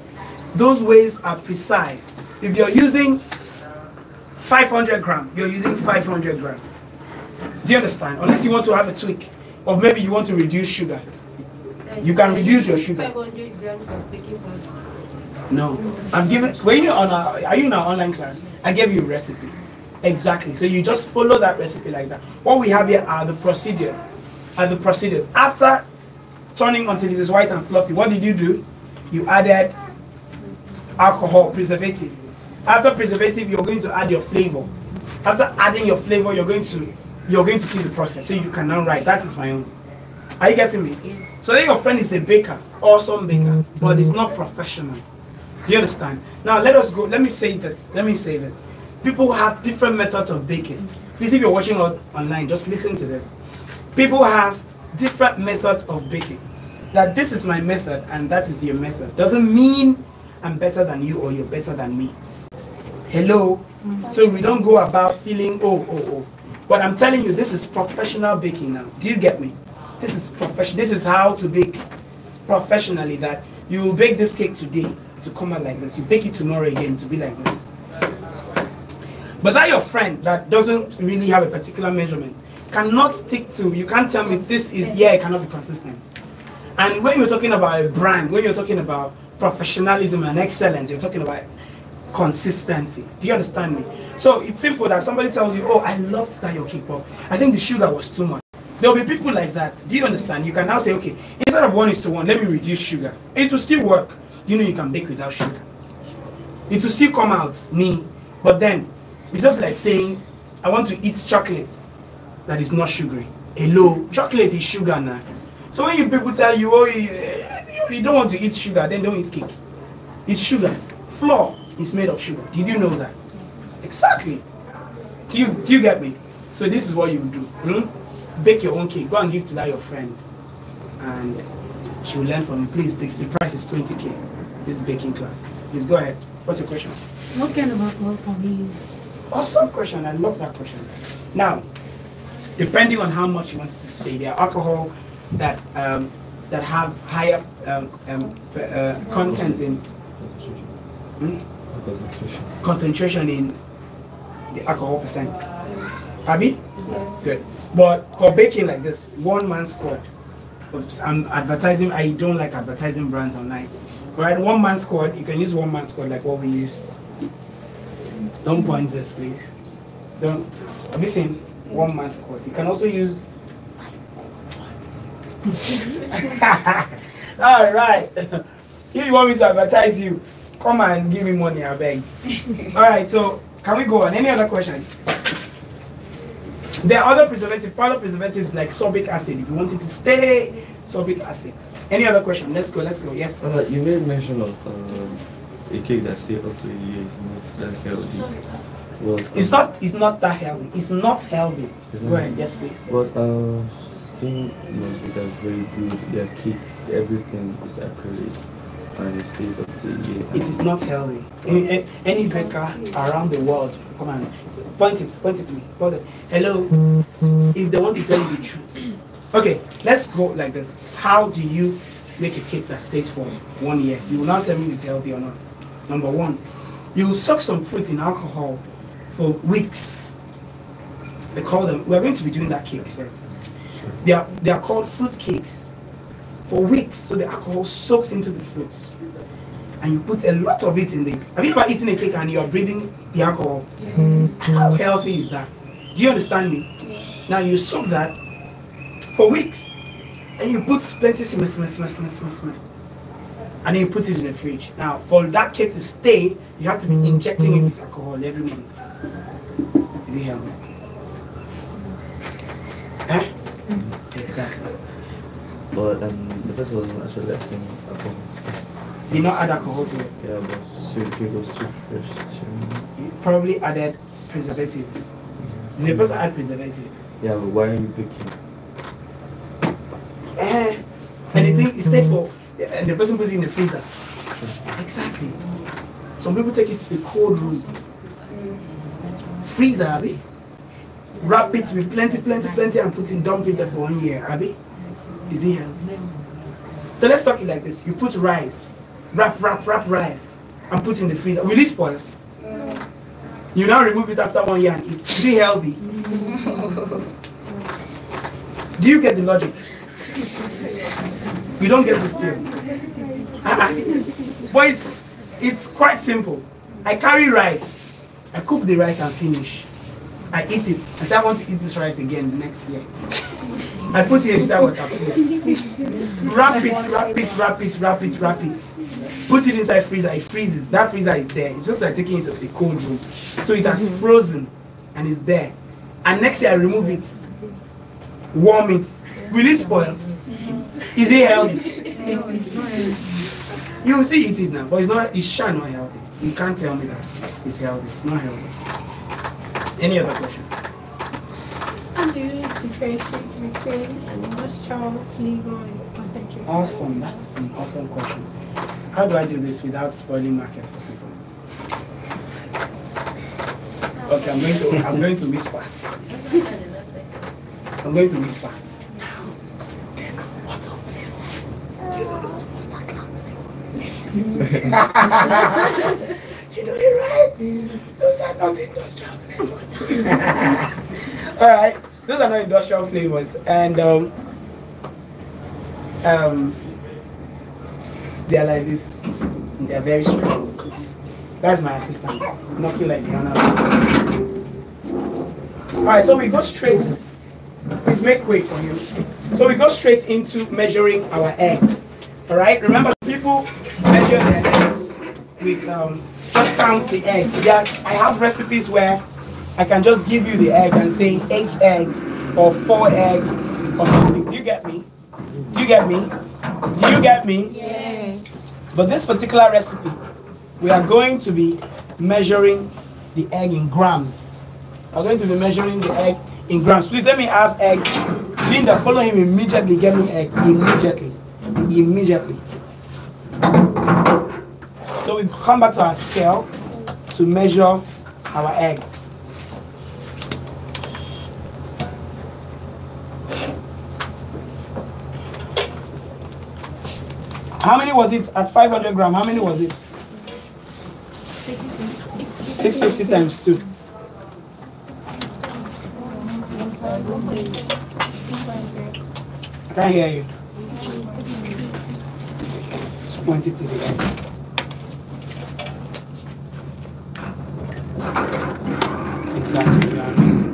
If you're using 500 grams, you're using 500 grams. Do you understand? Unless you want to have a tweak, or maybe you want to reduce sugar. You can reduce your sugar. 500 grams of baking powder. No. I've given, when you're on are you in an online class? I gave you a recipe. Exactly. So you just follow that recipe like that. What we have here are the procedures. After turning until it is white and fluffy, what did you do? You added alcohol, preservative. After preservative, you're going to add your flavor. After adding your flavor, you're going to see the process. So you can now write. That is my own. Are you getting me? Yes. So then your friend is a baker, awesome baker, but it's not professional. Do you understand? Now let us go. Let me say this. People have different methods of baking. Please, if you're watching online, just listen to this. People have different methods of baking. That this is my method and that is your method doesn't mean I'm better than you or you're better than me. Hello? So we don't go about feeling oh. But I'm telling you, this is professional baking now. Do you get me? This is professional. This is how to bake professionally. That you will bake this cake today to come out like this. You bake it tomorrow again to be like this. But that your friend that doesn't really have a particular measurement cannot stick to. You can't tell me this is it cannot be consistent. And when you're talking about a brand, when you're talking about professionalism and excellence, you're talking about consistency. Do you understand me? So it's simple that somebody tells you, oh, I loved that your cake, but I think the sugar was too much. There will be people like that. Do you understand? You can now say, okay, instead of 1:1, let me reduce sugar. It will still work. You know you can bake without sugar. It will still come out, but then it's just like saying, I want to eat chocolate that is not sugary. Hello, chocolate is sugar now. So when you people tell you, oh, you don't want to eat sugar, then don't eat cake. It's sugar. Flour is made of sugar. Did you know that? Yes. Exactly. Do you get me? So this is what you do. Bake your own cake. Go and give to that your friend, and she will learn from you. Please, the price is 20K. This baking class. Please go ahead. What's your question? What kind of alcohol can we use? Awesome question. I love that question. Now, depending on how much you want it to stay, there are alcohol that have higher content in concentration in the alcohol percent. Abby? Yes. Good. But for baking like this, one man squad. I'm advertising. I don't like advertising brands online. Right, one man squad. You can use one man squad like what we used. Don't point this, please. Don't. Have you seen one man squad? You can also use. All right. If you want me to advertise you, come and give me money, I beg. All right. So can we go on? Any other question? There are other preservatives like sorbic acid. If you want it to stay, sorbic acid. Any other question? Let's go. Yes. You made mention of a cake that stays up to a year is not that healthy. Well, it's not that healthy. It's not healthy. Go ahead. Yes, please. But seeing that's very good. Their cake, everything is accurate. And it stays up to a year. It is not healthy. Any baker around the world, come on, point it to me. Hello. If they want to tell you the truth. Okay, let's go like this. How do you make a cake that stays for 1 year? You will not tell me if it's healthy or not. Number one, you will soak some fruit in alcohol for weeks. They call them. We are going to be doing that cake, sir. They are called fruit cakes. For weeks, so the alcohol soaks into the fruits, and you put a lot of it in there. Have you ever eaten a cake and you are breathing the alcohol? Yes. How healthy is that? Do you understand me? Yes. Now you soak that for weeks, and you put plenty and then you put it in the fridge. Now, for that cake to stay, you have to be injecting it with alcohol every month. Is it healthy? Huh? Exactly. But the person wasn't actually acting alcohol. Did not add alcohol to it? Yeah, but still it was too fresh. You probably added preservatives. Did the person add preservatives? Yeah, but why are you baking? And the thing is stayed for, and the person puts it in the freezer. Exactly. Some people take it to the cold room. Freezer, wrap it with plenty and dump it there for 1 year, Abby. Is it healthy? So let's talk it like this. You put rice, wrap rice, and put in the freezer. Will it spoil? You now remove it after 1 year and eat. Is it healthy? Do you get the logic? You don't get the steal. But It's quite simple. I carry rice. I cook the rice and finish. I eat it. I say I want to eat this rice again the next year. I put it inside waterproof. Wrap it. Put it inside freezer. It freezes. That freezer is there. It's just like taking it to the cold room. So it has frozen and it's there. And next year I remove it. Warm it. Will it spoil? Is it healthy? No, it's not healthy. You will still eat it now, but it's not. It's sure not healthy. You can't tell me that it's healthy. It's not healthy. Any other question? How do you differentiate between an industrial flavor and concentrate? Awesome. That's an awesome question. How do I do this without spoiling market for people? Okay, I'm going to whisper. I'm going to whisper. You know you're right. Those are not industrial flavors. Alright, those are not industrial flavors. And they are like this. They are very strong. That's my assistant. It's knocking like the honor. Alright, so we go straight. Please make way for him. So we go straight into measuring our egg. Alright, remember people measure their eggs with just count the eggs. Yeah, I have recipes where I can just give you the egg and say 8 eggs or 4 eggs or something. Do you get me? Do you get me? Do you get me? Yes. But this particular recipe, we are going to be measuring the egg in grams. We're going to be measuring the egg in grams. Please let me have eggs. Linda, follow him immediately. Get me egg immediately. Immediately. So we come back to our scale to measure our egg. How many was it at 500 grams? How many was it? 650 times 2. I can't hear you. Just point it to the end. Exactly, you are amazing.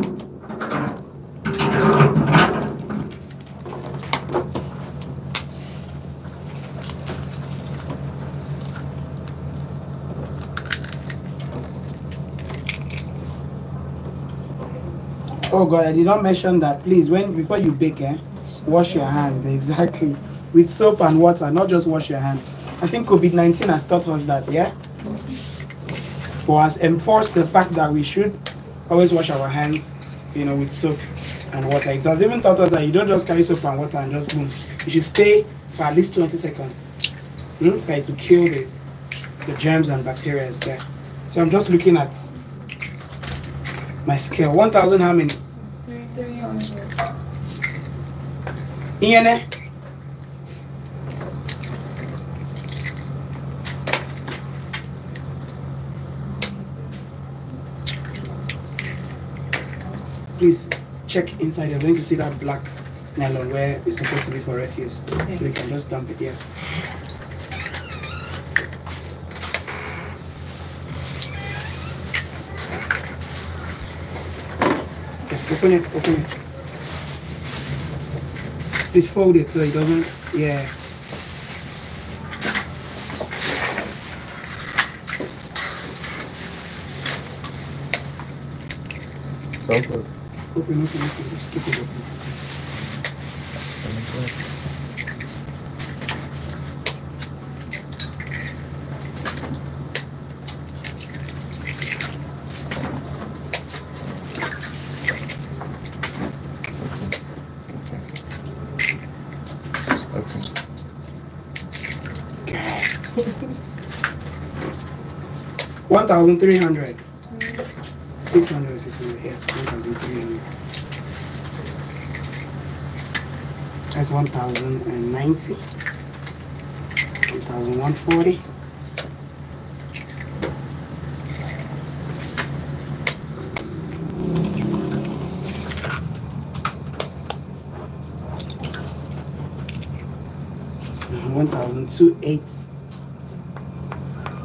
Oh God, I did not mention that. Please, before you bake, wash your hand exactly with soap and water, not just wash your hand. I think COVID-19 has taught us that, yeah, or has enforced the fact that we should always wash our hands, with soap and water. It has even taught us that you don't just carry soap and water and just boom. You should stay for at least 20 seconds, so to kill the germs and bacteria is there. So I'm just looking at my scale. 1,000 how many? 300. Iene? Please check inside. You're going to see that black nylon where it's supposed to be for refuse. Okay. So you can just dump it, yes. Yes, open it. Please fold it so it doesn't, yeah. So good. Open. Just keep it open. Okay. 1,300. 600, yes, 1,300. That's 1,090. 1,140. $1,280.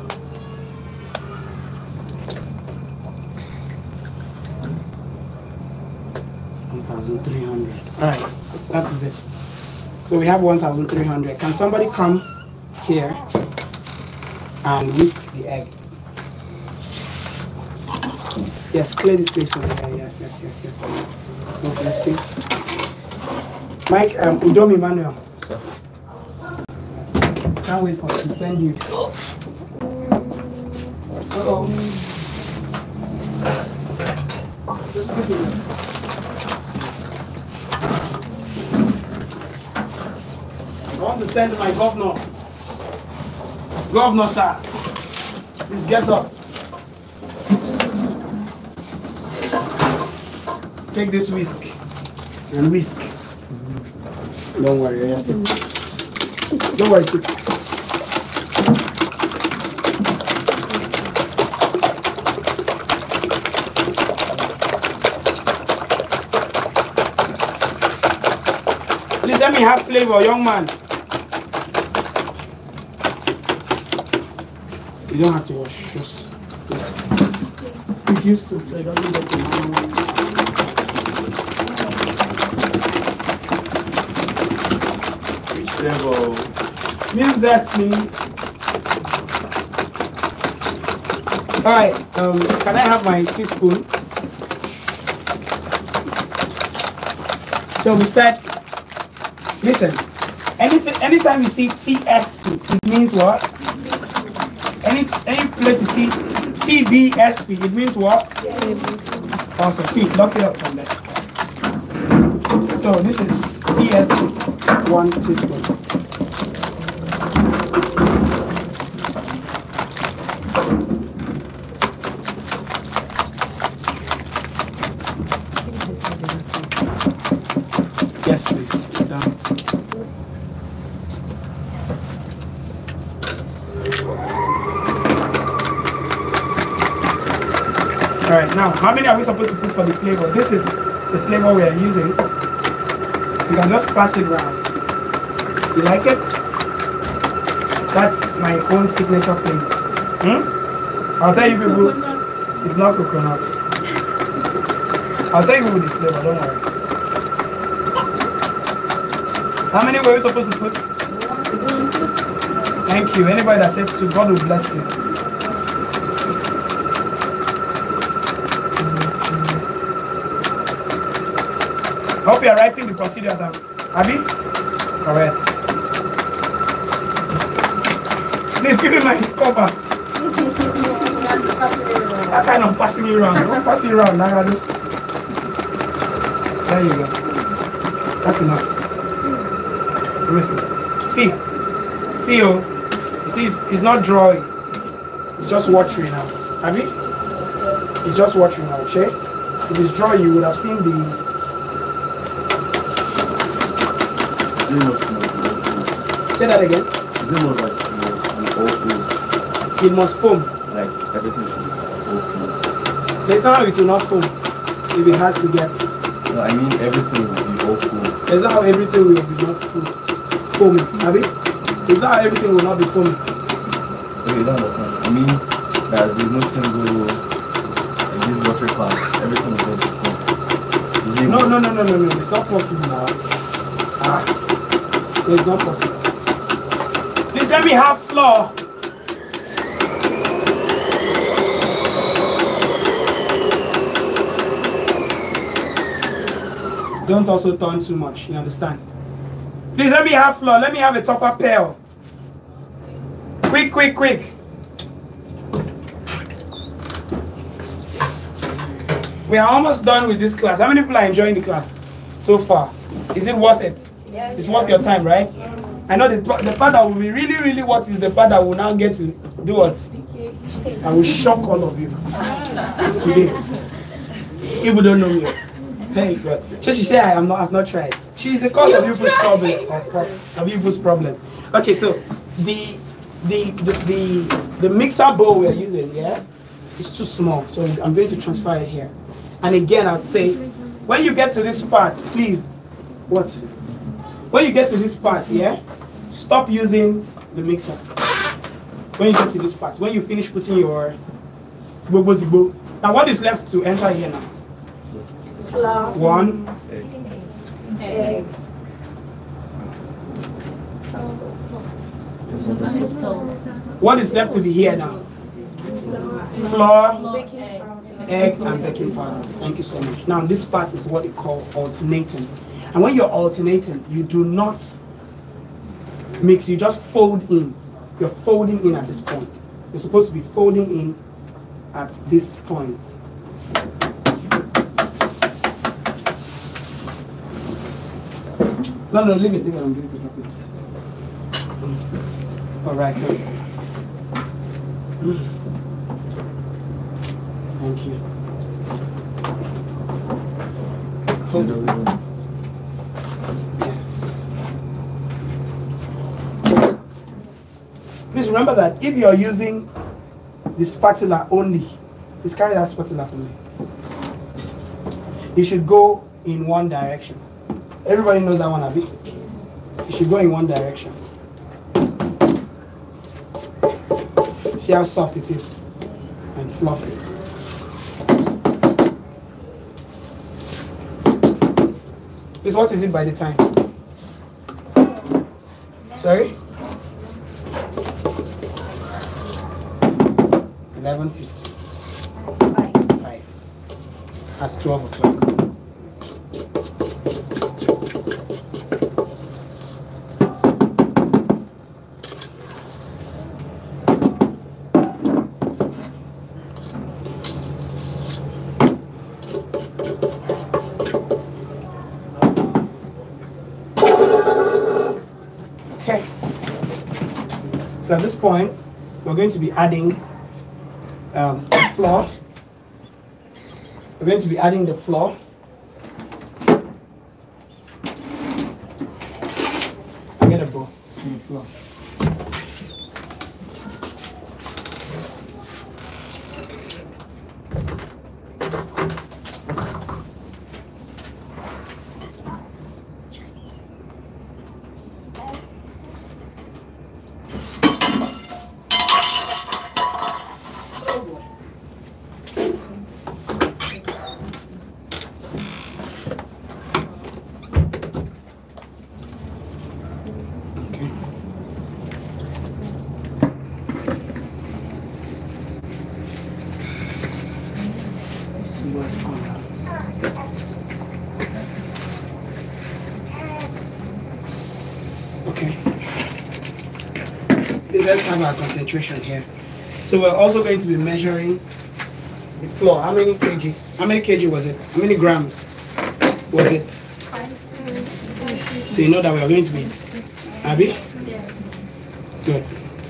1,300. Alright, that is it. So we have 1,300. Can somebody come here and whisk the egg? Yes, clear this place for me. Yes. God bless you. Mike, Udom Emmanuel. Sir. Can't wait for it to send you. Uh-oh. Just put it in. I want to send my governor. Governor, sir. Please get up. Take this whisk and whisk. Don't worry, yes. Don't worry, sit. Please let me have flavor, young man. You don't have to wash, just use soup so it doesn't get too. Means that, please. Alright, can I have my teaspoon? So we said, listen, anytime you see TSP, it means what? Any place you see TBSP, it means what? Awesome. See, lock it up from there. So this is TSP, 1 teaspoon. Yes, please. Down. All right, now, how many are we supposed to put for the flavor? This is the flavor we are using. You can just pass it around. You like it? That's my own signature flavor. I'll tell you people, it's not coconut. I'll tell you people the flavor, don't worry. How many were we supposed to put? Thank you. Anybody that said 2, God will bless you. I hope you are writing the procedures, Abby? Correct. Please give me my cover. That kind of passing it around. Don't pass it around. There you go. That's enough. See, oh, see, it's not drawing. It's just watery now. Abby? It's just watery now, okay? If it's drawing, you would have seen the. Say that again. It must foam. Like everything should be foam. There's not how it will not foam if it has to get. No, I mean everything will be all foam. There's not how everything will be not foaming. Abby? It's not how everything will not be foaming. Okay, you don't understand. I mean that there's no single like this water parts. Everything will just be foam. No. It's not possible now. It's not possible. Please let me have flour. Don't also turn too much, you understand? Please let me have flour. Let me have a topper pail. Quick. We are almost done with this class. How many people are enjoying the class so far? Is it worth it? Yes. It's worth your time, right? I know the part that will be really worth is the part that will now get to do what? I will shock all of you today. People don't know me. Hey God. So she said I've not tried. She's the cause of people's problem. Okay, so the mixer bowl we're using, yeah, is too small. So I'm going to transfer it here. And again, I'd say when you get to this part, please, when you get to this part, yeah, stop using the mixer. When you get to this part, when you finish putting your bobo. Now what is left to enter here now? Flour. 1 Egg. Salt. What is left to be here now? Flour, Egg. egg, and baking powder. Thank you so much. Now this part is what you call alternating. And when you're alternating, you do not mix, you just fold in. You're folding in at this point. You're supposed to be folding in at this point. No, leave it, I'm going to drop it. Alright, so. Thank you. Hold this. Yes. Please remember that if you are using the spatula only, please carry that spatula for me. You should go in one direction. Everybody knows that one, Abby. You should go in one direction. See how soft it is and fluffy. Please, what is it by the time? Sorry? 11:50. 5. That's 12 o'clock. Okay. So at this point, we're going to be adding the flour. We're going to be adding the flour. I get a bowl and the flour. Okay. Let's have our concentration here. So we're also going to be measuring the flour. How many kg? How many kg was it? How many grams was it? 5. So you know that we are going to be, Abby? Yes. Good.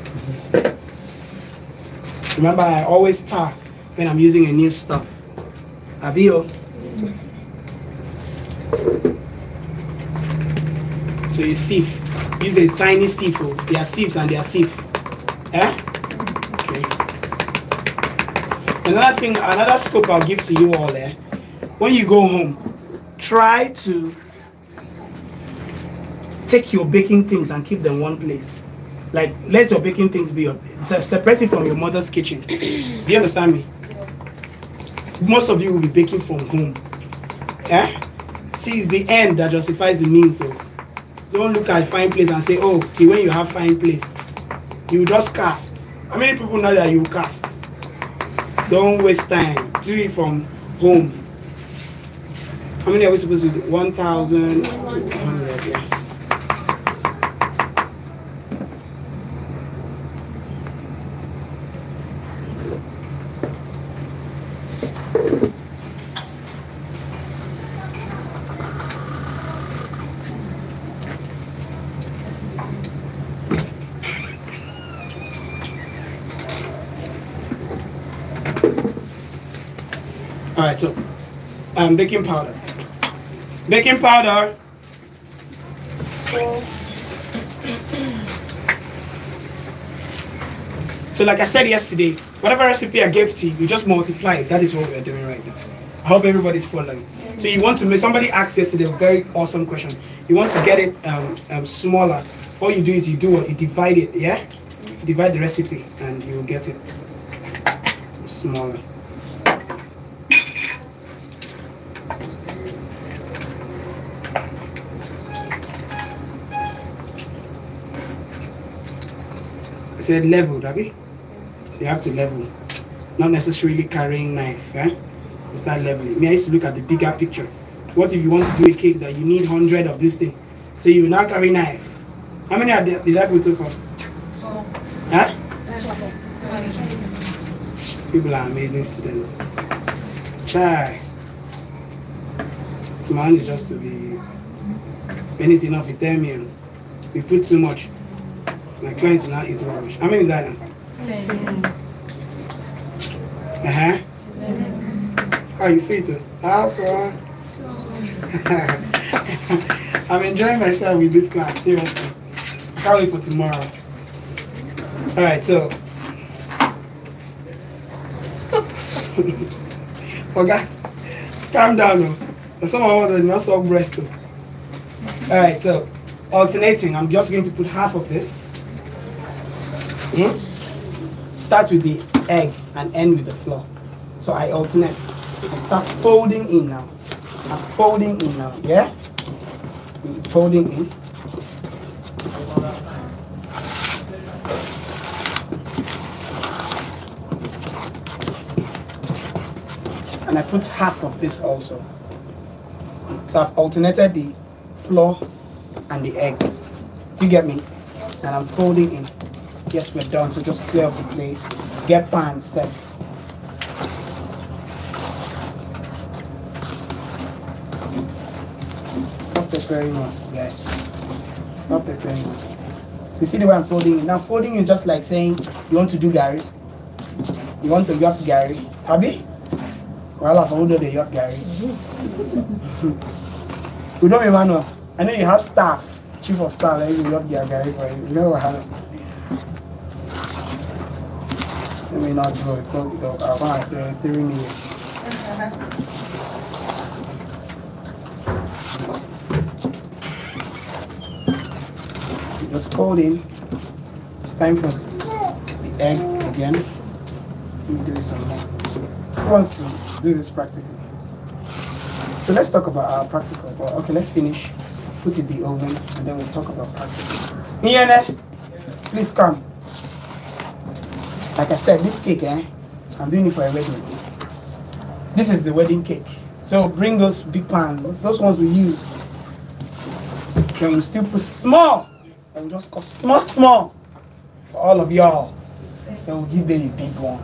Remember, I always start when I'm using a new stuff. Abby, oh. So you sieve. Use a tiny sieve. Oh. They are sieves and they are sieve. Eh? Okay. Another thing, another scope I'll give to you all. When you go home, try to take your baking things and keep them one place. Like, let your baking things be separate it from your mother's kitchen. Do you understand me? Most of you will be baking from home. Eh? See, it's the end that justifies the means. So don't look at a fine place and say, oh, see, when you have fine place, you just cast. How many people know that you cast? Don't waste time. Do it from home. How many are we supposed to do? 1,100, yeah. All right, so baking powder. Baking powder. 12. So like I said yesterday, whatever recipe I gave to you, you just multiply it. That is what we're doing right now. I hope everybody's following. So you want to make, somebody asked yesterday a very awesome question. You want to get it smaller. All you do is you divide it, yeah? You divide the recipe and you will get it smaller. I said leveled, Abby. You have to level. Not necessarily carrying knife, eh? It's not leveling. Me, I used to look at the bigger picture. What if you want to do a cake that you need 100 of this thing? So you now carry knife. How many did I put so far? 4. Huh? People are amazing students. Try. This man is just to be anything of it. We put too much. My clients will not eat rubbish. How many is that now? 10. Oh, you see it? How far? I'm enjoying myself with this class, seriously. Can't wait for tomorrow. Alright, so. Okay, calm down now. There's some of us that do not suck breast too. Alright, so alternating, I'm just going to put half of this. Start with the egg and end with the flour. So I alternate. I start folding in now. I'm folding in now, yeah? Folding in. And I put half of this also. So I've alternated the flour and the egg. Do you get me? And I'm folding in. Yes, we're done. So just clear up the place. Get pan set. Stop preparing us, guys. Stop preparing us. So you see the way I'm folding in? Now folding is just like saying you want to do Gary. You want to yup Gary. Abi? Well, I've ordered the yup Gary. We don't remember. I know you have staff, chief of staff, like you yup Gary for you. You know what happened? Let me not do it. I want to say 3 minutes. Just fold in. It's time for the egg again. Let me do this some more. Who wants to do this practically? So let's talk about our practical. Well, okay, let's finish. Put it in the oven and then we'll talk about practical. Iene, please come. Like I said, this cake, I'm doing it for a wedding. This is the wedding cake. So bring those big pans, those ones we use. Then we'll still put small. And we'll just cut small for all of y'all. Then we'll give them a big one.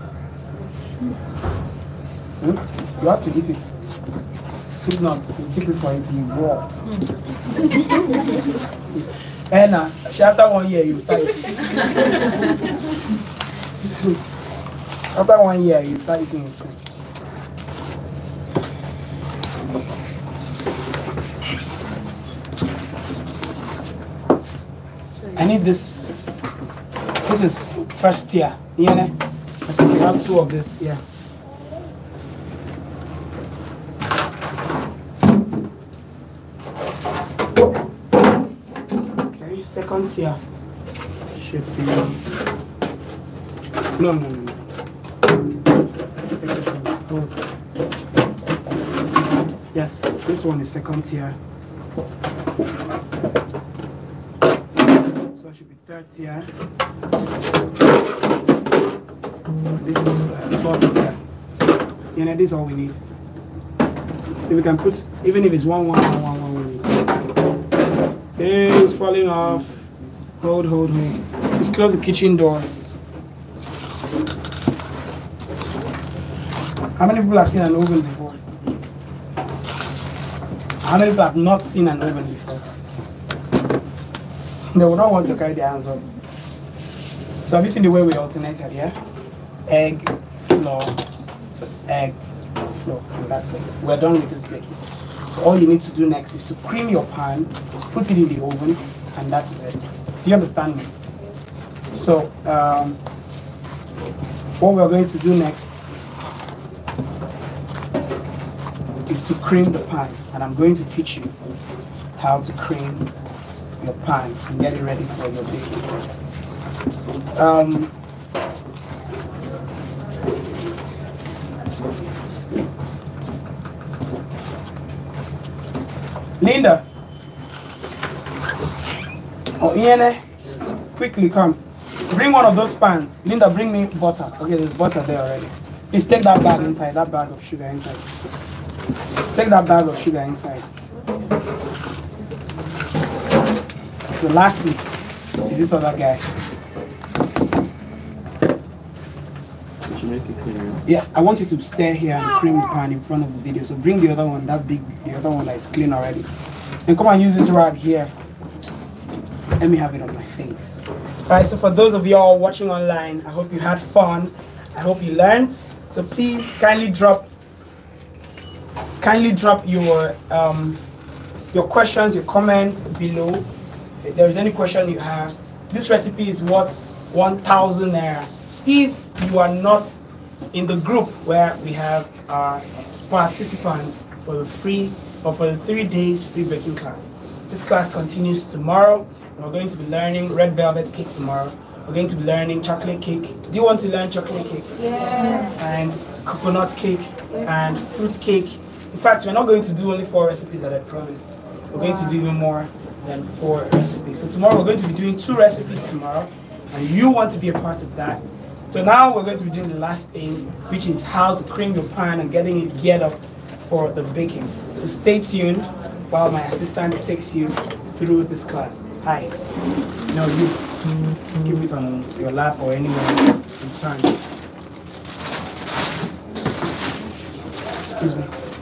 You have to eat it. If not, you keep it for it till you grow up. And after 1 year, you start eating. After 1 year, you start eating it. I need this. This is first tier. Yeah, I think we have 2 of this. Yeah. Okay, second tier should be. No. Yes, this one is second tier. So it should be third tier. This is fourth tier. You know, this is all we need. If we can put, even if it's 1, 1, 1, 1, 1, 1. Hey, it's falling off. Hold. Let's close the kitchen door. How many people have seen an oven before? How many people have not seen an oven before? They will not want to carry their hands up. So have you seen the way we alternated, yeah? Egg, flour, so egg, flour, and that's it. We're done with this baking. So all you need to do next is to cream your pan, put it in the oven, and that is it. Do you understand me? So what we're going to do next is to cream the pan, and I'm going to teach you how to cream your pan and get it ready for your baking. Linda or Iene, quickly come. Bring one of those pans. Linda, bring me butter. Okay, there's butter there already. Please take that bag inside, that bag of sugar inside. Take that bag of sugar inside. So lastly, is this other guy. Did you make it clear? Yeah, I want you to stare here and cream the pan in front of the video. So bring the other one, that big, the other one that is clean already. And come and use this rag here. Let me have it on my face. Alright, so for those of y'all watching online, I hope you had fun. I hope you learned. So please kindly drop your questions, your comments below. If there is any question you have, this recipe is worth 1,000 naira. If you are not in the group where we have participants for the free or for the 3 days free baking class, this class continues tomorrow. We're going to be learning red velvet cake tomorrow. We're going to be learning chocolate cake. Do you want to learn chocolate cake? Yes. And coconut cake and fruit cake. In fact, we're not going to do only 4 recipes that I promised. We're going to do even more than 4 recipes. So tomorrow we're going to be doing 2 recipes tomorrow, and you want to be a part of that. So now we're going to be doing the last thing, which is how to cream your pan and getting it geared up for the baking. So stay tuned while my assistant takes you through this class. Hi. No, you. Keep it on your lap or anywhere in time. Excuse me.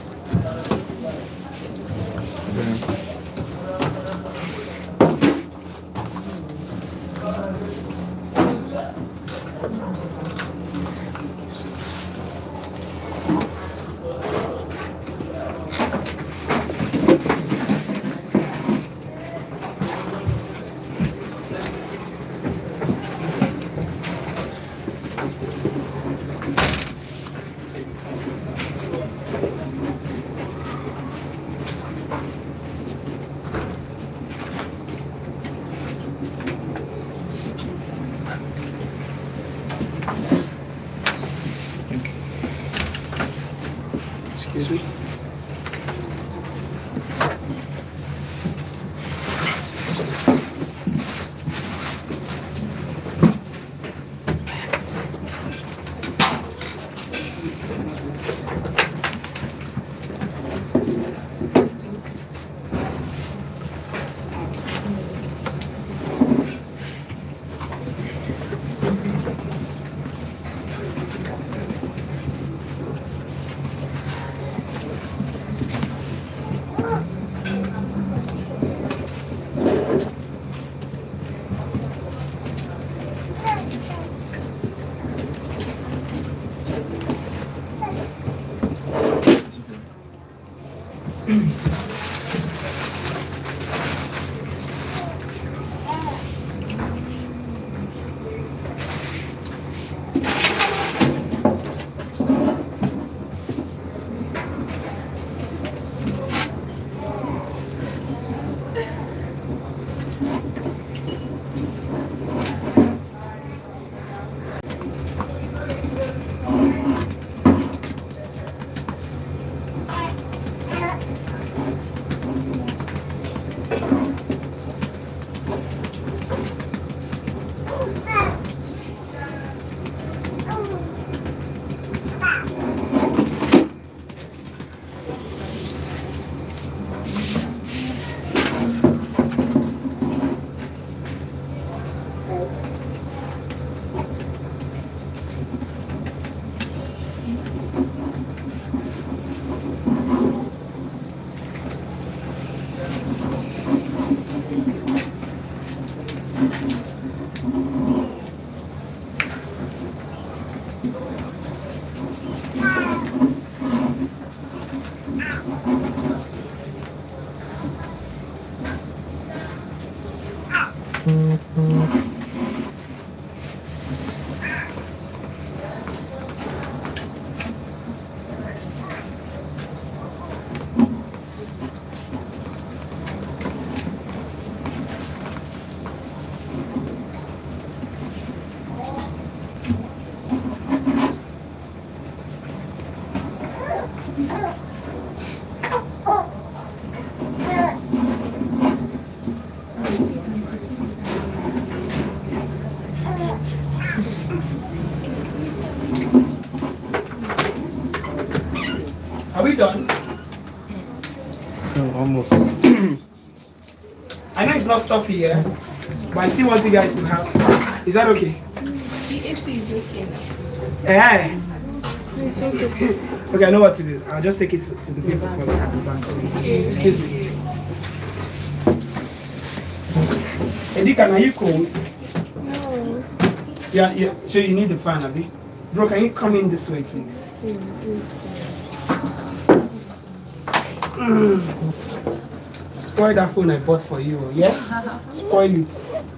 Excuse me. we done? No, almost. I know it's not stuffy here, but I still want you guys to have. Is that okay? The AC is okay now. Yeah. Okay, I know what to do. I'll just take it to the people for at the back. Excuse me. Edika, are you cold? No. Yeah. So you need the fan, Abby. Bro, can you come in this way, please? Spoil that phone I bought for you, yeah? Spoil it.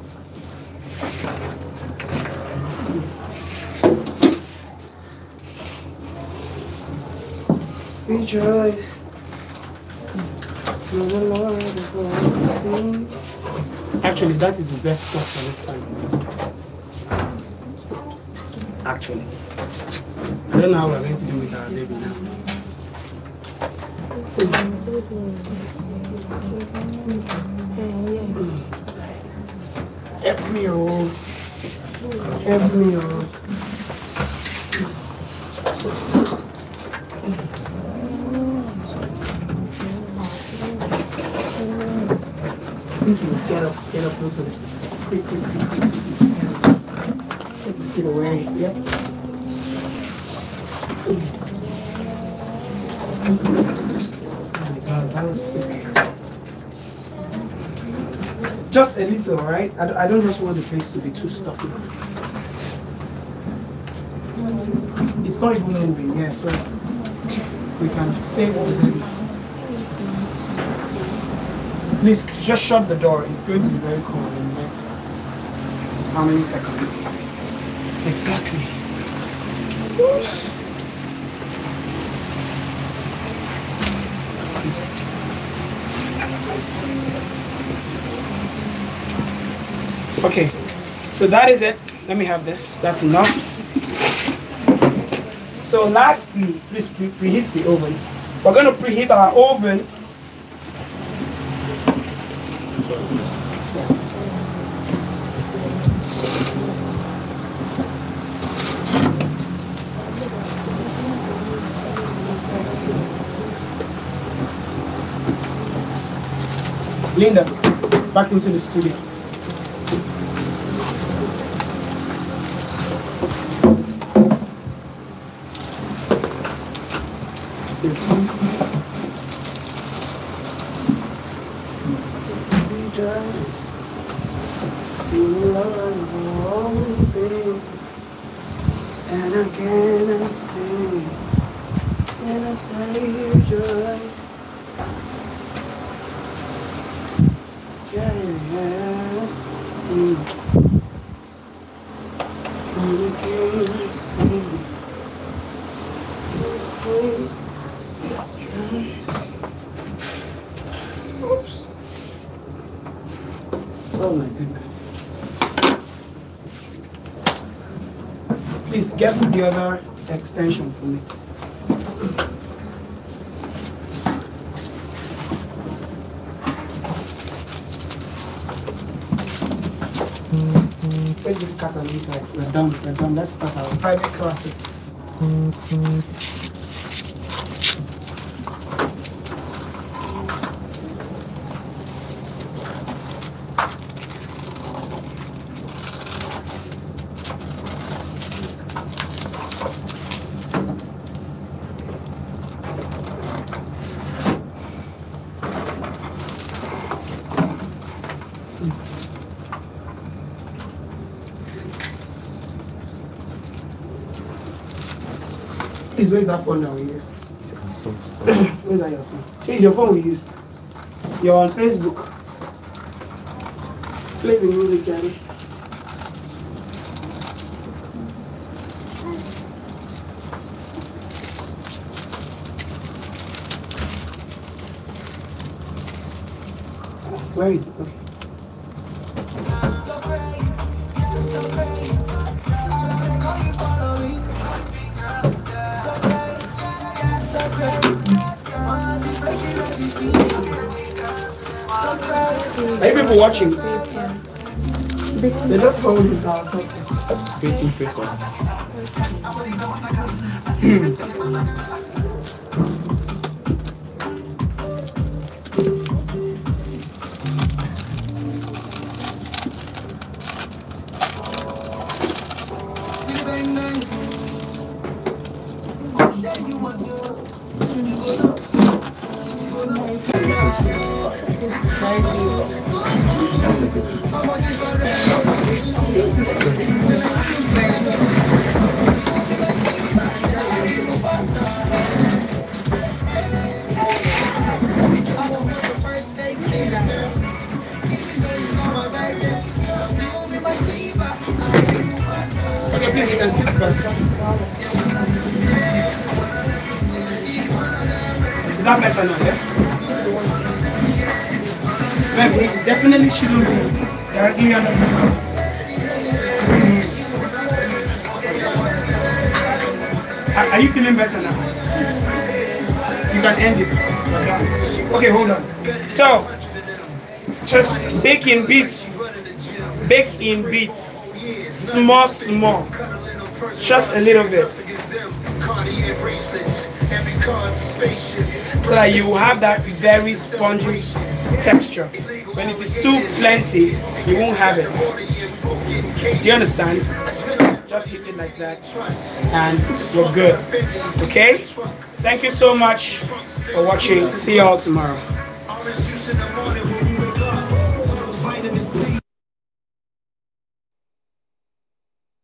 Rejoice to the Lord of all things. Actually, that is the best stuff for this family. Actually. I don't know how we're going to do with our baby now. Help me, oh. Help me, oh. Get up closer. Quick. Take the seat away. Yep. Oh my God, that was sick. Just a little, right? I don't just want the place to be too stuffy. It's not even moving, yeah, so we can save all the baby. Please just shut the door. It's going to be very cold in the next how many seconds? Exactly. Oops. Okay, so that is it. Let me have this. That's enough. So lastly, please preheat the oven. We're going to preheat our oven. Linda, back into the studio. And I cannot stay, and I say rejoice. Oops. Oh my goodness. Please get the other extension for me. Take this cut on this side. We're done. Let's start our private classes. Please, where's that phone that we used? Where's that your phone? Change your phone we used. You're on Facebook. Play the music, Daddy. Where is it? Okay. Are you people watching? They just hold it down. Baking paper. Okay, please, you can sit back. Is that better now, yeah? Well, it definitely shouldn't be directly under the floor. Are you feeling better now? You can end it. Okay, hold on. So, just bake in beats. Bake in beats. Small, small. Just a little bit. So that you have that very spongy texture. When it is too plenty, you won't have it. Do you understand? Just hit it like that and you're good. Okay? Thank you so much for watching. See you all tomorrow.